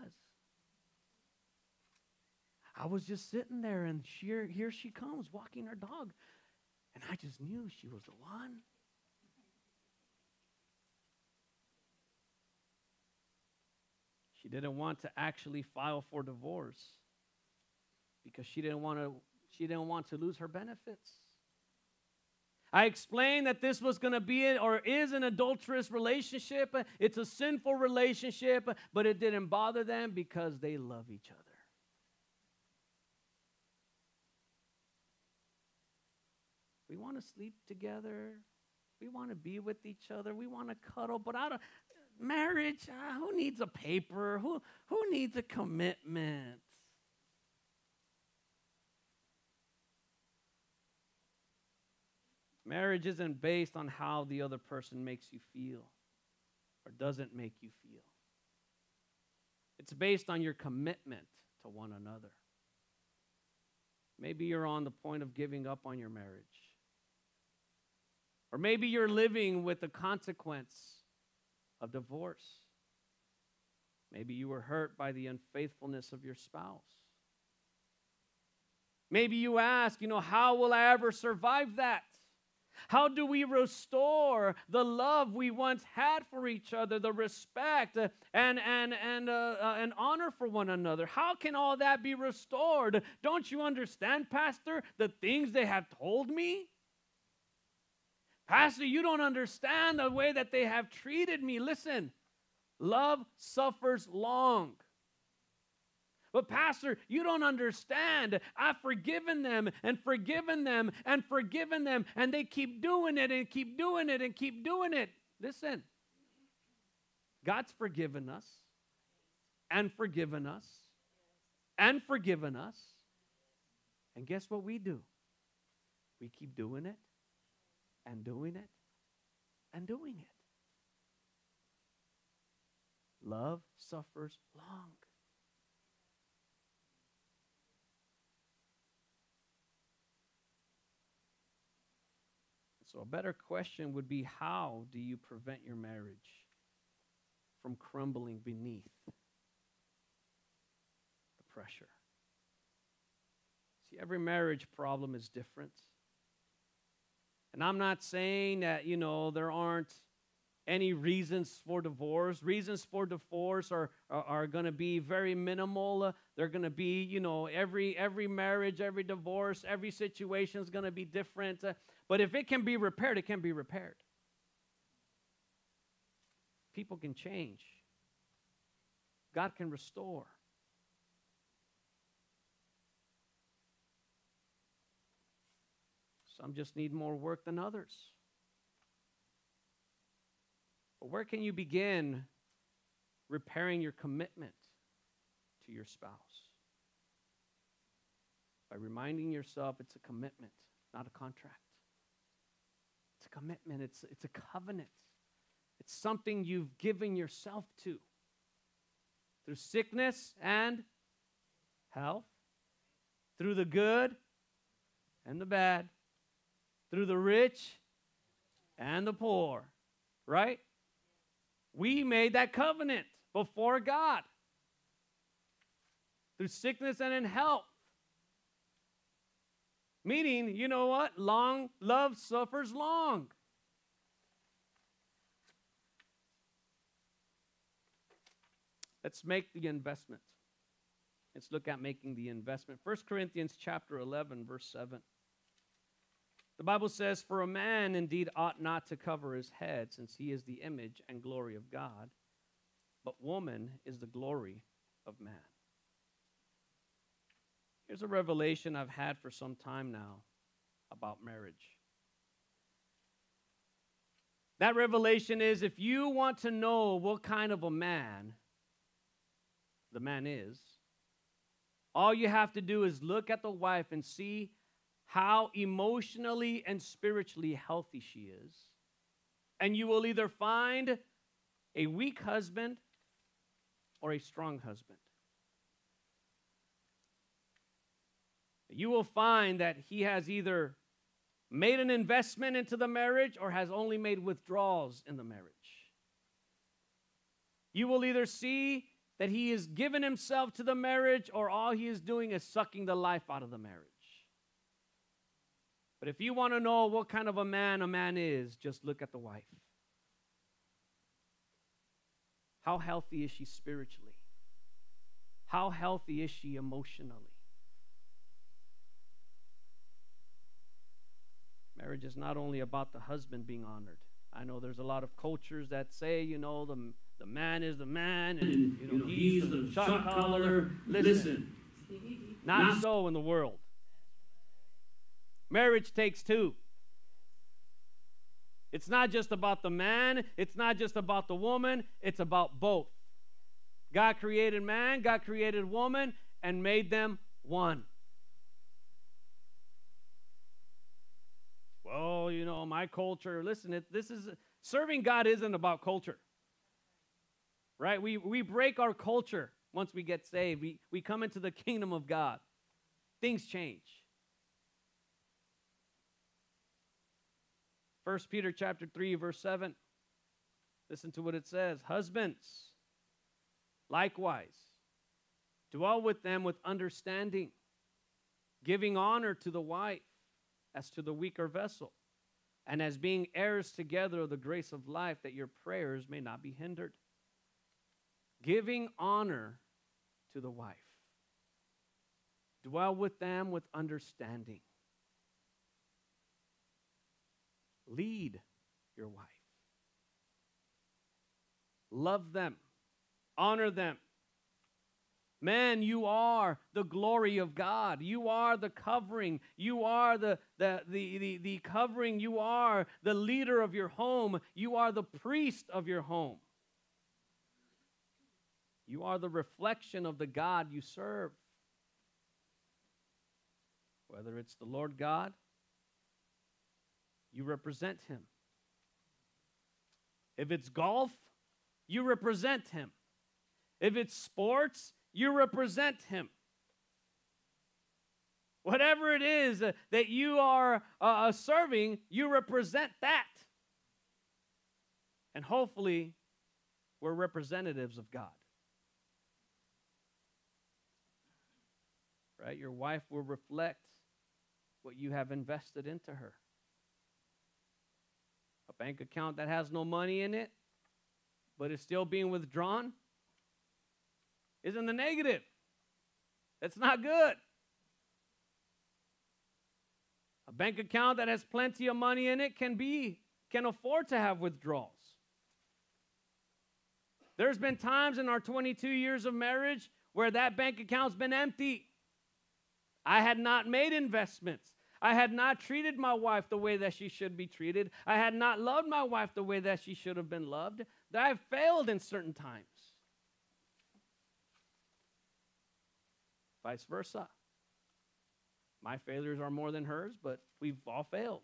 I was just sitting there, and here she comes walking her dog. And I just knew she was the one. She didn't want to actually file for divorce because she didn't want to lose her benefits. I explained that this was going to be or is an adulterous relationship. It's a sinful relationship, but it didn't bother them because they love each other. We want to sleep together. We want to be with each other. We want to cuddle. But marriage, who needs a paper? Who needs a commitment? Marriage isn't based on how the other person makes you feel or doesn't make you feel. It's based on your commitment to one another. Maybe you're on the point of giving up on your marriage. Or maybe you're living with the consequence of divorce. Maybe you were hurt by the unfaithfulness of your spouse. Maybe you ask, how will I ever survive that? How do we restore the love we once had for each other, the respect and honor for one another? How can all that be restored? Don't you understand, Pastor, the things they have told me? Pastor, you don't understand the way that they have treated me. Listen, love suffers long. But Pastor, you don't understand. I've forgiven them and forgiven them and forgiven them, and they keep doing it and keep doing it and keep doing it. Listen, God's forgiven us and forgiven us and forgiven us. And guess what we do? We keep doing it and doing it and doing it. Love suffers long. So a better question would be, how do you prevent your marriage from crumbling beneath the pressure? See, every marriage problem is different. And I'm not saying that, there aren't any reasons for divorce. Reasons for divorce are going to be very minimal. They're going to be, every marriage, every divorce, every situation is going to be different. But if it can be repaired, it can be repaired. People can change. God can restore. Some just need more work than others. But where can you begin repairing your commitment to your spouse? By reminding yourself it's a commitment, not a contract. It's a commitment. It's a covenant. It's something you've given yourself to. Through sickness and health. Through the good and the bad. Through the rich and the poor. Right? We made that covenant before God. Through sickness and in health. Meaning, you know what? Long love suffers long. Let's make the investment. Let's look at making the investment. 1 Corinthians chapter 11, verse 7. The Bible says, "For a man indeed ought not to cover his head, since he is the image and glory of God, but woman is the glory of man." Here's a revelation I've had for some time now about marriage. That revelation is, if you want to know what kind of a man the man is, all you have to do is look at the wife and see how emotionally and spiritually healthy she is. And you will either find a weak husband or a strong husband. You will find that he has either made an investment into the marriage or has only made withdrawals in the marriage. You will either see that he has given himself to the marriage or all he is doing is sucking the life out of the marriage. But if you want to know what kind of a man is, just look at the wife. How healthy is she spiritually? How healthy is she emotionally? Marriage marriage is not only about the husband being honored. I know there's a lot of cultures that say, the man is the man, and he's the shot caller. Listen, not so in the world. Marriage takes two. It's not just about the man. It's not just about the woman. It's about both. God created man, God created woman, and made them one. Well, my culture, listen, serving God isn't about culture. Right? We break our culture once we get saved. We come into the kingdom of God. Things change. 1 Peter chapter 3, verse 7. Listen to what it says. Husbands, likewise, dwell with them with understanding, giving honor to the wife as to the weaker vessel, and as being heirs together of the grace of life, that your prayers may not be hindered. Giving honor to the wife. Dwell with them with understanding. Lead your wife. Love them. Honor them. Men, you are the glory of God. You are the covering. You are the covering. You are the leader of your home. You are the priest of your home. You are the reflection of the God you serve. Whether it's the Lord God, you represent Him. If it's golf, you represent Him. If it's sports, you represent Him. Whatever it is that you are serving, you represent that. And hopefully, we're representatives of God. Right? Your wife will reflect what you have invested into her. A bank account that has no money in it, but is still being withdrawn, is in the negative. That's not good. A bank account that has plenty of money in it can afford to have withdrawals. There's been times in our 22 years of marriage where that bank account's been empty. I had not made investments. I had not treated my wife the way that she should be treated. I had not loved my wife the way that she should have been loved. That I've failed in certain times. Vice versa. My failures are more than hers, but we've all failed.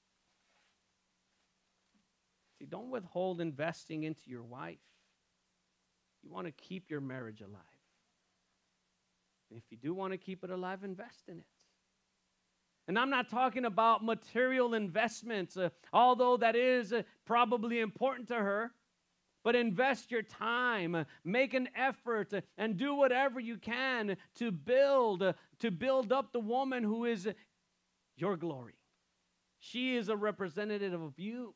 See, don't withhold investing into your wife. You want to keep your marriage alive. And if you do want to keep it alive, invest in it. And I'm not talking about material investments, although that is probably important to her. But invest your time, make an effort, and do whatever you can to build up the woman who is your glory. She is a representative of you.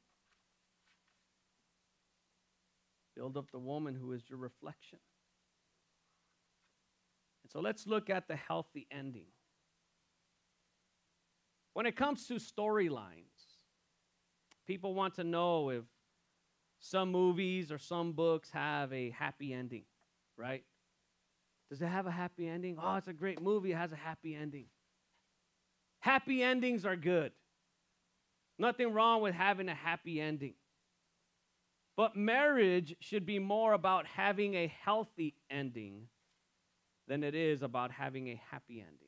Build up the woman who is your reflection. And so let's look at the healthy ending. When it comes to storylines, people want to know if some movies or some books have a happy ending, right? Does it have a happy ending? Oh, it's a great movie. It has a happy ending. Happy endings are good. Nothing wrong with having a happy ending. But marriage should be more about having a healthy ending than it is about having a happy ending.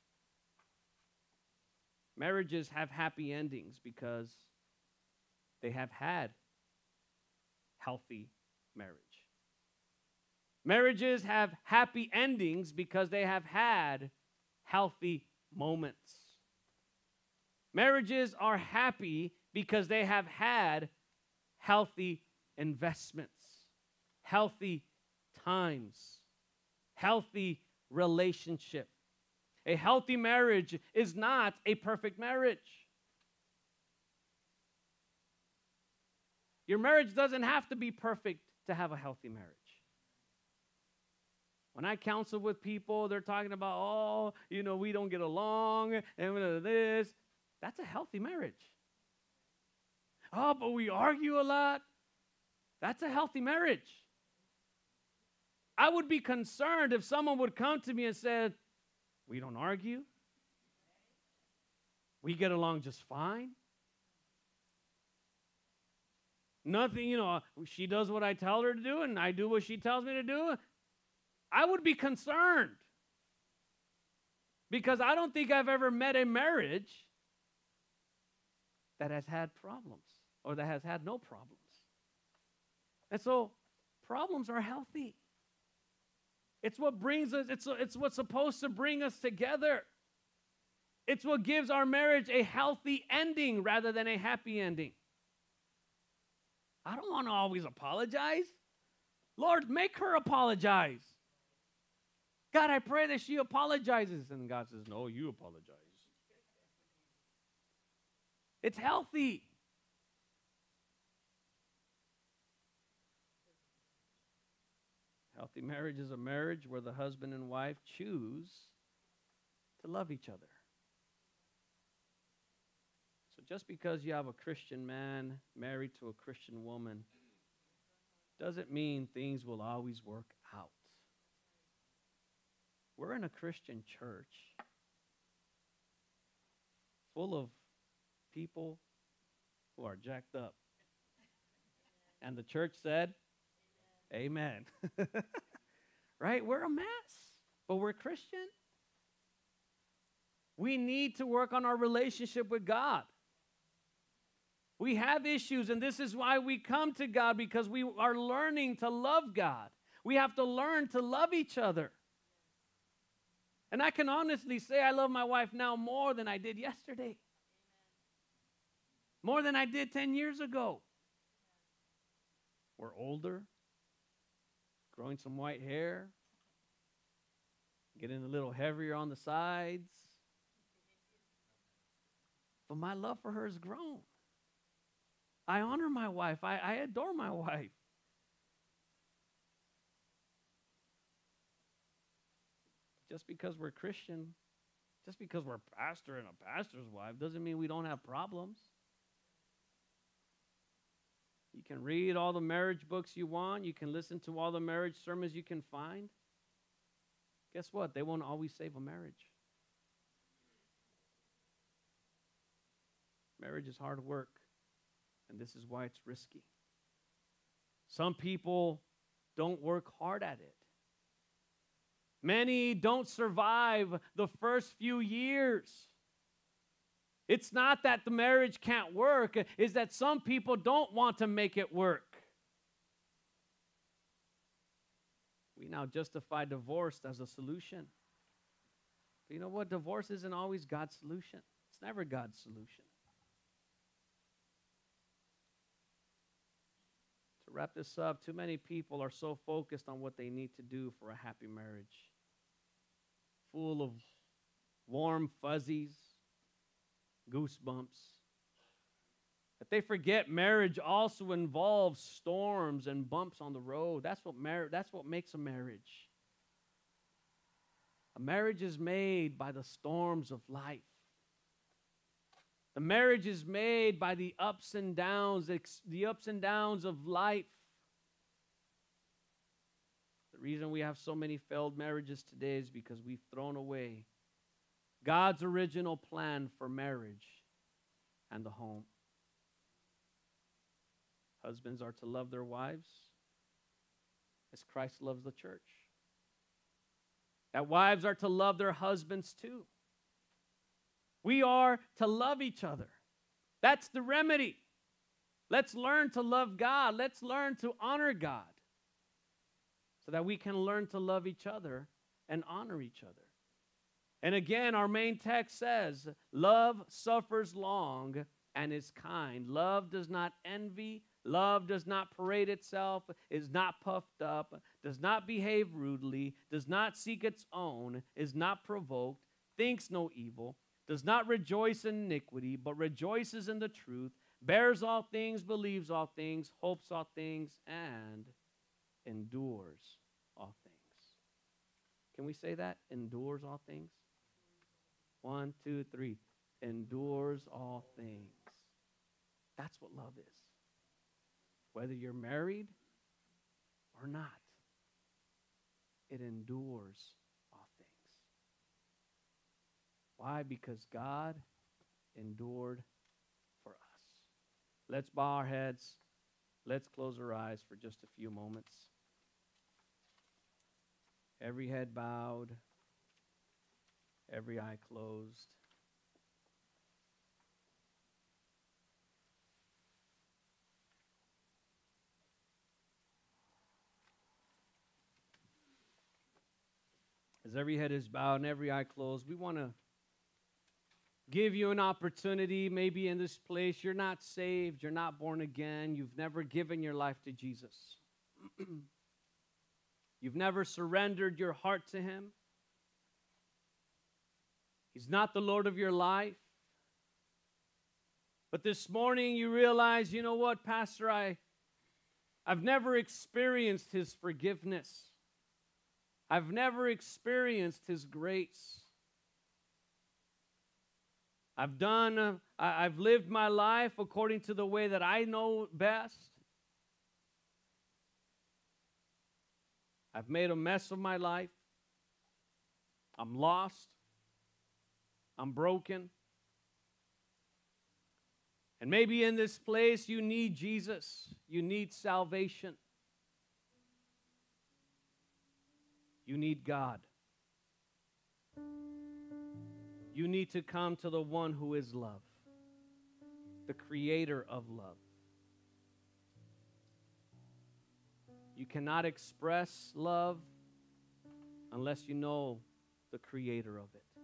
Marriages have happy endings because they have had healthy marriage. Marriages have happy endings because they have had healthy moments. Marriages are happy because they have had healthy investments, healthy times, healthy relationship. A healthy marriage is not a perfect marriage. Your marriage doesn't have to be perfect to have a healthy marriage. When I counsel with people, they're talking about, we don't get along, and this. That's a healthy marriage. Oh, but we argue a lot. That's a healthy marriage. I would be concerned if someone would come to me and said, we don't argue. We get along just fine. Nothing, she does what I tell her to do, and I do what she tells me to do. I would be concerned. Because I don't think I've ever met a marriage that has had problems or that has had no problems. And so problems are healthy. It's what brings us, it's what's supposed to bring us together. It's what gives our marriage a healthy ending rather than a happy ending. I don't want to always apologize. Lord, make her apologize. God, I pray that she apologizes. And God says, no, you apologize. It's healthy. Healthy marriage is a marriage where the husband and wife choose to love each other. So just because you have a Christian man married to a Christian woman doesn't mean things will always work out. We're in a Christian church full of people who are jacked up. And the church said, amen. Right? We're a mess, but we're Christian. We need to work on our relationship with God. We have issues, and this is why we come to God, because we are learning to love God. We have to learn to love each other. And I can honestly say I love my wife now more than I did yesterday. More than I did 10 years ago. We're older, growing some white hair, getting a little heavier on the sides. But my love for her has grown. I honor my wife. I adore my wife. Just because we're Christian, just because we're a pastor and a pastor's wife, doesn't mean we don't have problems. You can read all the marriage books you want. You can listen to all the marriage sermons you can find. Guess what? They won't always save a marriage. Marriage is hard work, and this is why it's risky. Some people don't work hard at it. Many don't survive the first few years. It's not that the marriage can't work, it's that some people don't want to make it work. We now justify divorce as a solution. But you know what? Divorce isn't always God's solution. It's never God's solution. To wrap this up, too many people are so focused on what they need to do for a happy marriage, full of warm fuzzies, goosebumps, that they forget marriage also involves storms and bumps on the road. That's what makes a marriage. A marriage is made by the storms of life. The marriage is made by the ups and downs of life. The reason we have so many failed marriages today is because we've thrown away God's original plan for marriage and the home. Husbands are to love their wives as Christ loves the church. That wives are to love their husbands too. We are to love each other. That's the remedy. Let's learn to love God. Let's learn to honor God so that we can learn to love each other and honor each other. And again, our main text says, love suffers long and is kind. Love does not envy. Love does not parade itself, is not puffed up, does not behave rudely, does not seek its own, is not provoked, thinks no evil, does not rejoice in iniquity, but rejoices in the truth, bears all things, believes all things, hopes all things, and endures all things. Can we say that? Endures all things? 1, 2, 3. Endures all things. That's what love is. Whether you're married or not, it endures all things. Why? Because God endured for us. Let's bow our heads. Let's close our eyes for just a few moments. Every head bowed, every eye closed. As every head is bowed and every eye closed, we want to give you an opportunity. Maybe in this place, you're not saved, you're not born again, you've never given your life to Jesus. You've never surrendered your heart to Him. He's not the Lord of your life. But this morning you realize, you know what, Pastor, I've never experienced His forgiveness. I've never experienced His grace. I've lived my life according to the way that I know best. I've made a mess of my life. I'm lost. I'm broken. And maybe in this place you need Jesus. You need salvation. You need God. You need to come to the one who is love, the creator of love. You cannot express love unless you know the creator of it.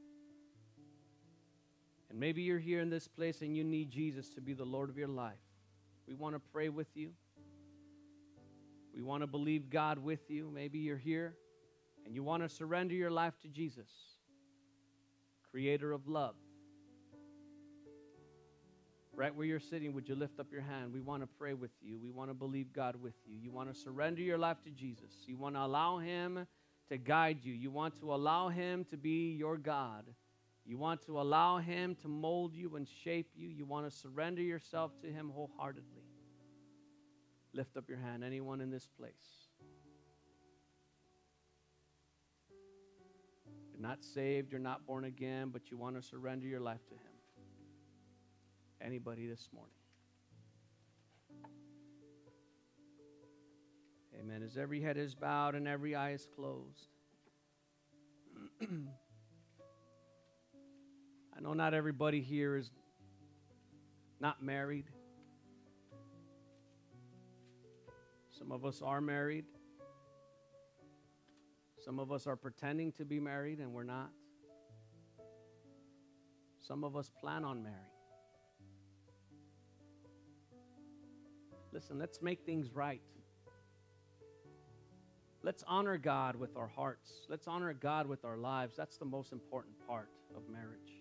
And maybe you're here in this place and you need Jesus to be the Lord of your life. We want to pray with you. We want to believe God with you. Maybe you're here and you want to surrender your life to Jesus, creator of love. Right where you're sitting, would you lift up your hand? We want to pray with you. We want to believe God with you. You want to surrender your life to Jesus. You want to allow Him to guide you. You want to allow Him to be your God. You want to allow Him to mold you and shape you. You want to surrender yourself to Him wholeheartedly. Lift up your hand. Anyone in this place? You're not saved, you're not born again, but you want to surrender your life to Him. Anybody this morning? Amen. As every head is bowed and every eye is closed. I know not everybody here is not married. Some of us are married. Some of us are pretending to be married and we're not. Some of us plan on marrying. Listen, let's make things right. Let's honor God with our hearts. Let's honor God with our lives. That's the most important part of marriage.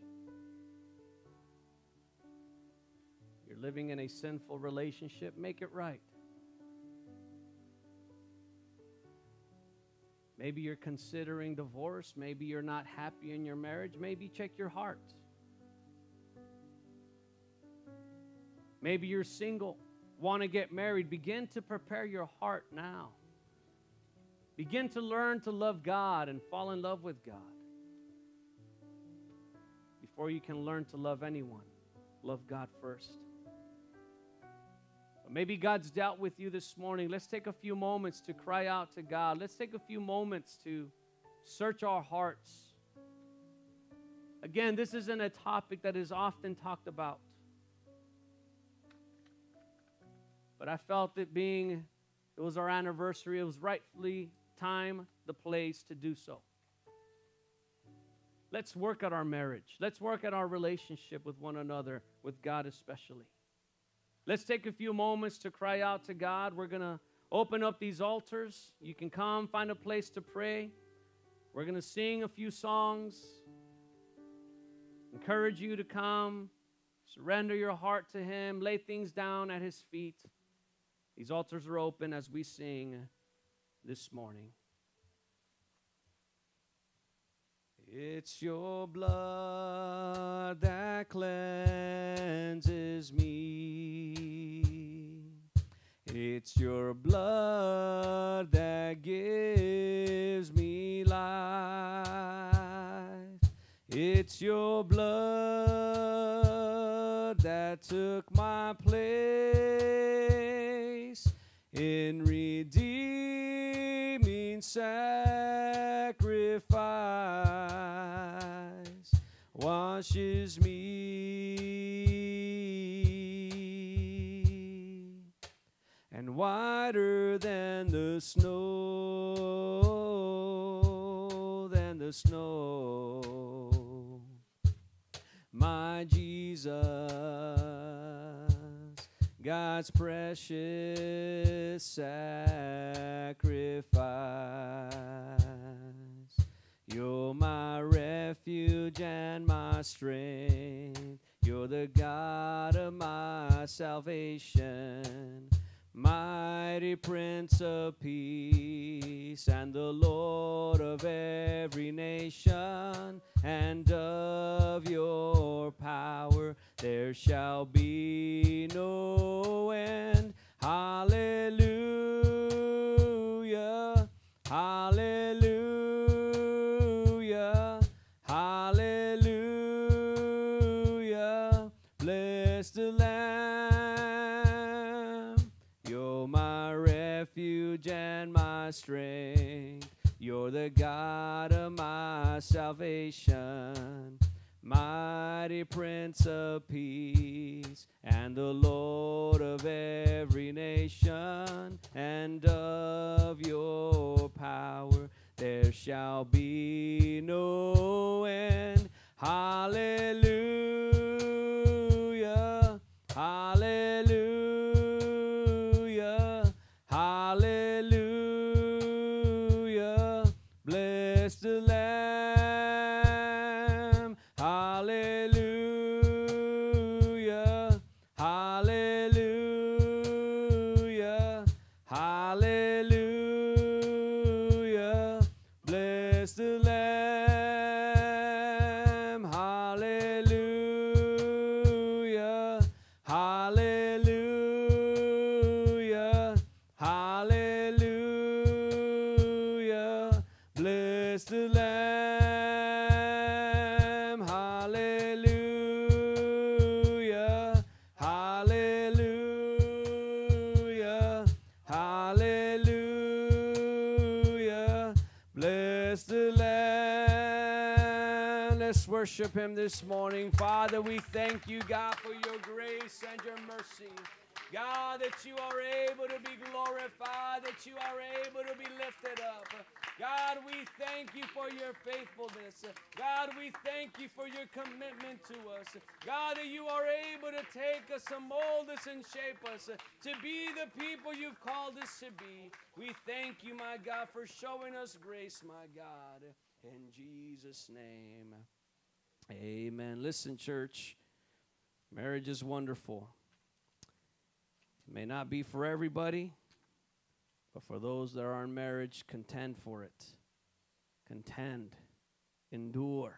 You're living in a sinful relationship, make it right. Maybe you're considering divorce. Maybe you're not happy in your marriage. Maybe check your heart. Maybe you're single, want to get married. Begin to prepare your heart now. Begin to learn to love God and fall in love with God. Before you can learn to love anyone, love God first. But maybe God's dealt with you this morning. Let's take a few moments to cry out to God. Let's take a few moments to search our hearts. Again, this isn't a topic that is often talked about. But I felt it was our anniversary, it was rightfully time, the place to do so. Let's work at our marriage. Let's work at our relationship with one another, with God especially. Let's take a few moments to cry out to God. We're going to open up these altars. You can come, find a place to pray. We're going to sing a few songs. Encourage you to come, surrender your heart to Him, lay things down at His feet. These altars are open as we sing this morning. It's your blood that cleanses me. It's your blood that gives me life. It's your blood that took my place in redeeming sacrifice. Washes me, and whiter than the snow, my Jesus, God's precious sacrifice. You're my refuge and my strength. You're the God of my salvation, mighty Prince of Peace, and the Lord of every nation. And of your power there shall be no end. Hallelujah, hallelujah, hallelujah. Bless the Lamb. You're my refuge and my strength. You're the God of my salvation, mighty Prince of Peace, and the Lord of every nation. And of your power there shall be no end. Hallelujah, hallelujah, hallelujah. Bless the Lamb. Hallelujah, hallelujah, hallelujah. Bless the Lamb. Hallelujah, hallelujah, hallelujah. Bless the Lamb. Hallelujah, hallelujah, hallelujah. Bless the Lamb. Let's worship Him this morning. Father, we thank you, God, for your grace and your mercy. God, that you are able to be glorified, that you are able to be lifted up. God, we thank you for your faithfulness. God, we thank you for your commitment to us. God, that you are able to take us and mold us and shape us to be the people you've called us to be. We thank you, my God, for showing us grace, my God. In Jesus' name, amen. Listen, church, marriage is wonderful. It may not be for everybody, but for those that are in marriage, contend for it. Contend. Endure.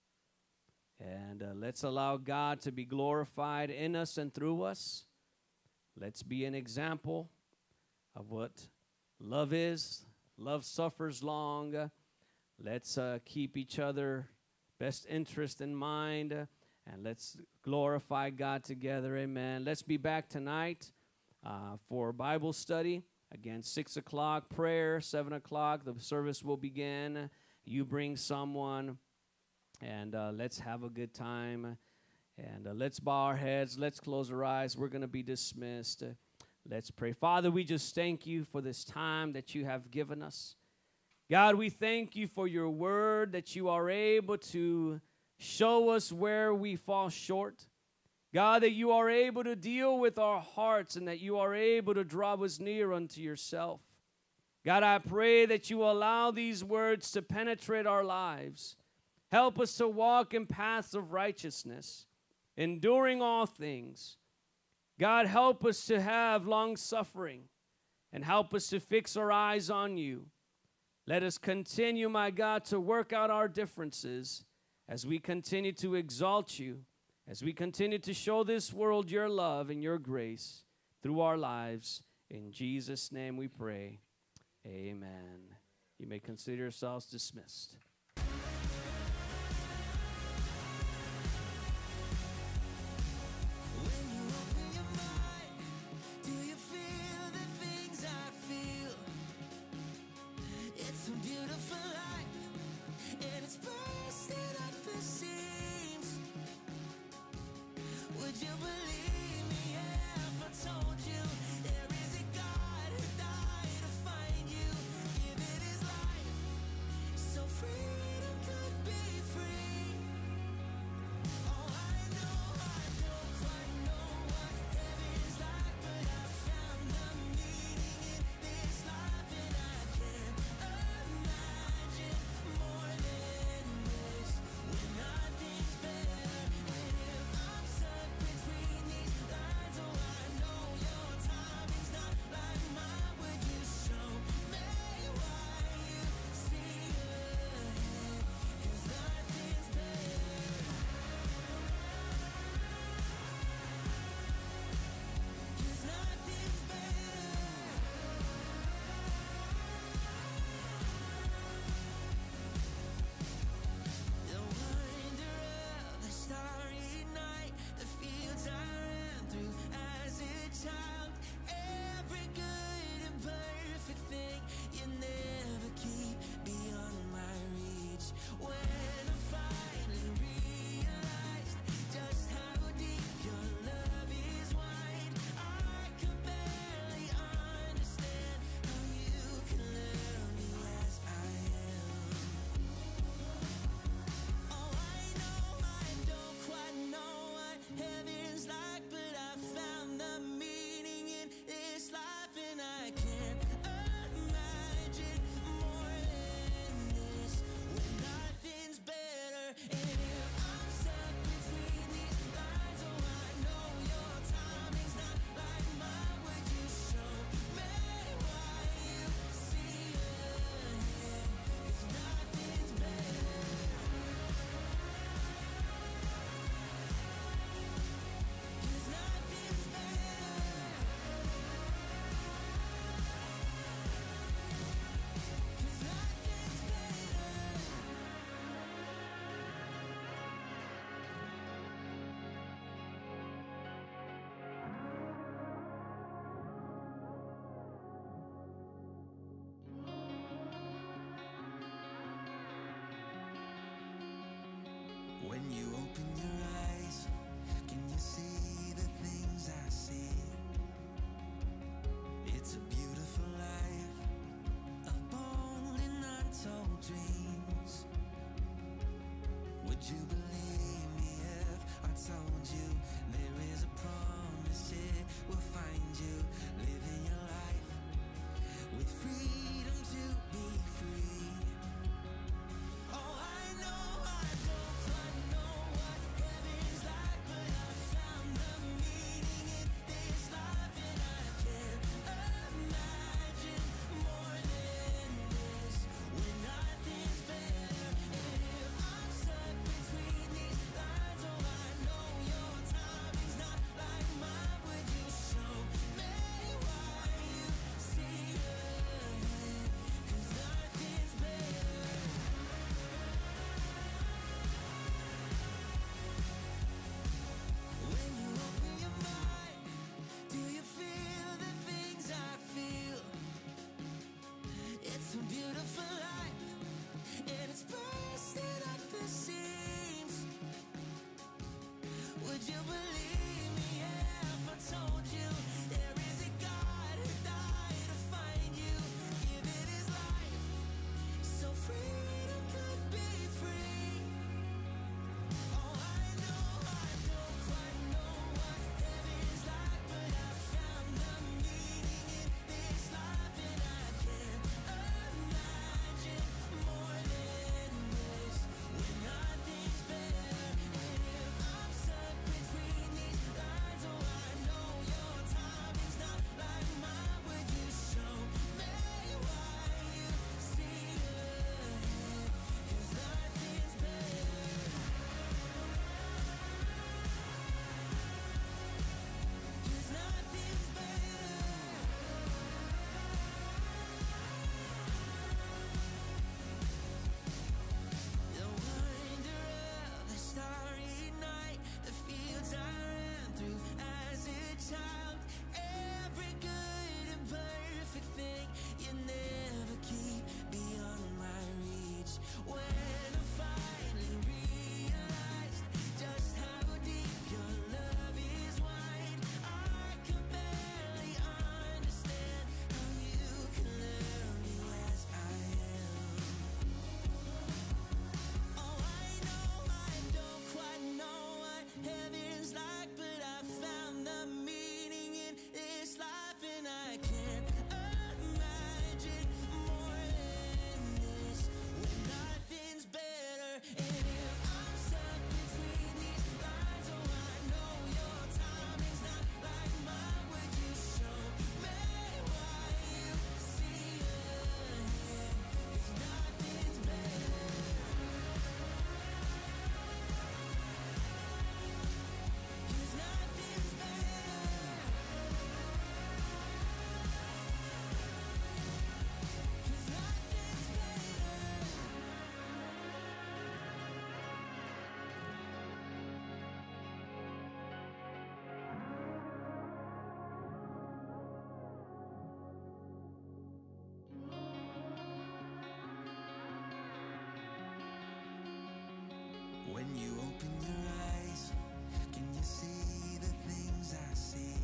And let's allow God to be glorified in us and through us. Let's be an example of what love is. Love suffers long. Let's keep each other best interest in mind. And let's glorify God together. Amen. Let's be back tonight for Bible study. Again, 6 o'clock prayer, 7 o'clock the service will begin. You bring someone, and let's have a good time. And let's bow our heads. Let's close our eyes. We're going to be dismissed. Let's pray. Father, we just thank you for this time that you have given us. God, we thank you for your word, that you are able to show us where we fall short. God, that you are able to deal with our hearts and that you are able to draw us near unto yourself. God, I pray that you allow these words to penetrate our lives. Help us to walk in paths of righteousness, enduring all things. God, help us to have long suffering and help us to fix our eyes on you. Let us continue, my God, to work out our differences as we continue to exalt you, as we continue to show this world your love and your grace through our lives. In Jesus' name we pray. Amen. You may consider yourselves dismissed.
When you open your mind, do you feel the things I feel? It's a beautiful life, and it's bursting at the seams. Would you believe me if I told you there is a God who died to find you, giving his life so freedom could be free? Oh, I don't quite know what heaven's like, but I found the meaning in this life, and I can't imagine more than this. When nothing's better, and if I'm stuck between these lines, oh, I know your timing's not like mine. Would you show me why you see ahead? 'Cause nothing's better. 'Cause nothing's better. The wonder of the starry night, the fields I ran through as a child. Every good and perfect thing you never keep beyond my reach. When I finally realized just how deep your love is wide, I could barely understand how you can love me as I am. Oh, I don't quite know what heaven's like, but I found the meaning in this life, and I can't imagine more than this. When nothing's better, and if I'm stuck between these lines, oh, I know your timing's not like mine. Would you show me why you see ahead? 'Cause nothing's better. 'Cause nothing's better. 'Cause nothing's better. When you open your eyes, can you see the things I see? It's a beautiful life of bold and untold dreams. Would you believe me if I told you there is a promise it will find you living your life with freedom to be free? Oh, I don't quite know what heaven When you open your eyes, can you see the things I see?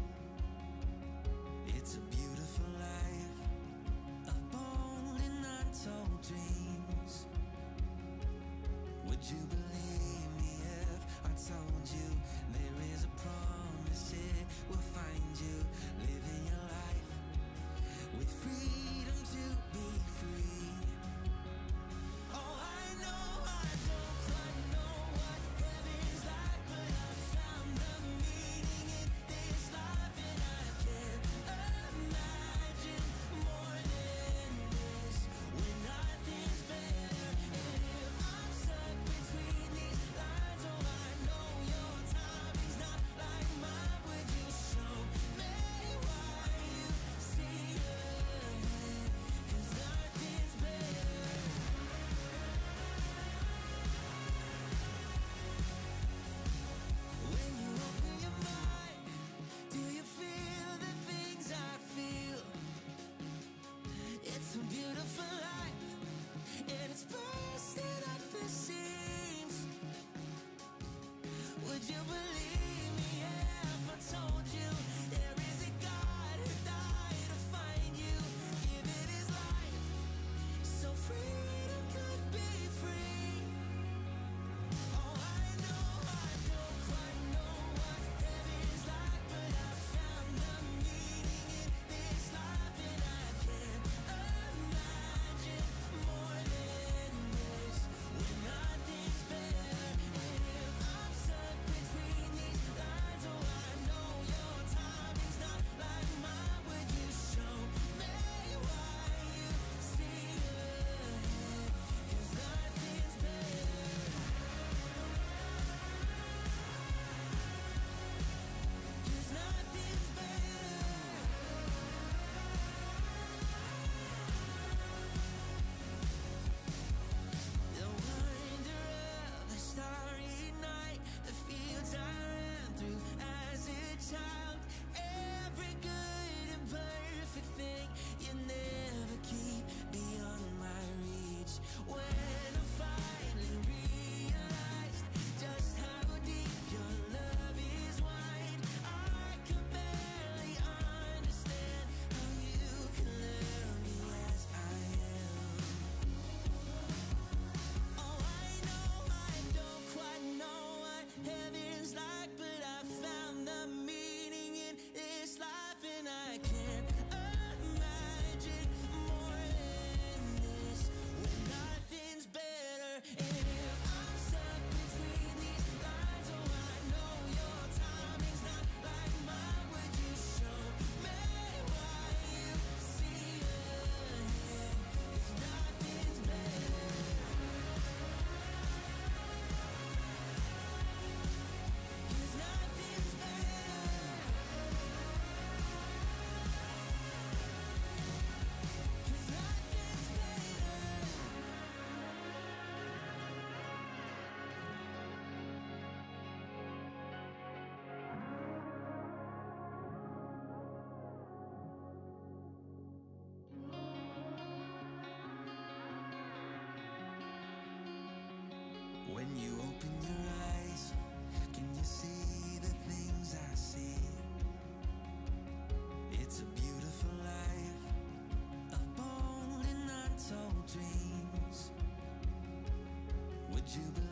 It's a beautiful life of bold and untold dreams. Would you believe me if I told you there is a promise it will find you living your life with freedom to be free? Oh, I know I don't quite know what heaven's like, but I found the meaning in this life, and I can't imagine more than this when nothing's better. And if I'm stuck between these lines, oh, I know your timing's not like mine. Would you show me why you see ahead? 'Cause nothing's better. When you open your mind, do you feel the things I feel? It's a beautiful life, and it's bursting at the seams. Would you believe me if I told you there is a God who died to find you, giving his life so freedom could be free? Oh, I know I don't quite know what heaven's like, but I found the meaning in this life, and I can't imagine more than this when nothing's better. And if I'm stuck between these lines, oh, I know your timing's not like mine. Would you show me why you see ahead? 'Cause nothing's better. 'Cause nothing's better. 'The wonder of the starry night, the fields I ran through as a child, every good and perfect thing you never keep beyond my reach. When I finally realized just how deep your love is wide, I could barely understand how you can love me as I am. Oh, I know I don't quite know what heaven's like, but I found the meaning in this life, and I can't imagine more than this when nothing's better. And if I'm stuck between these lines, oh, I know your timing's not like mine. Would you show me why you see ahead? 'Cause nothing's better. 'Cause nothing's better. 'Cause nothing's better. When you open your eyes, can you see the things I see? It's a beautiful life of bold and untold dreams. Would you believe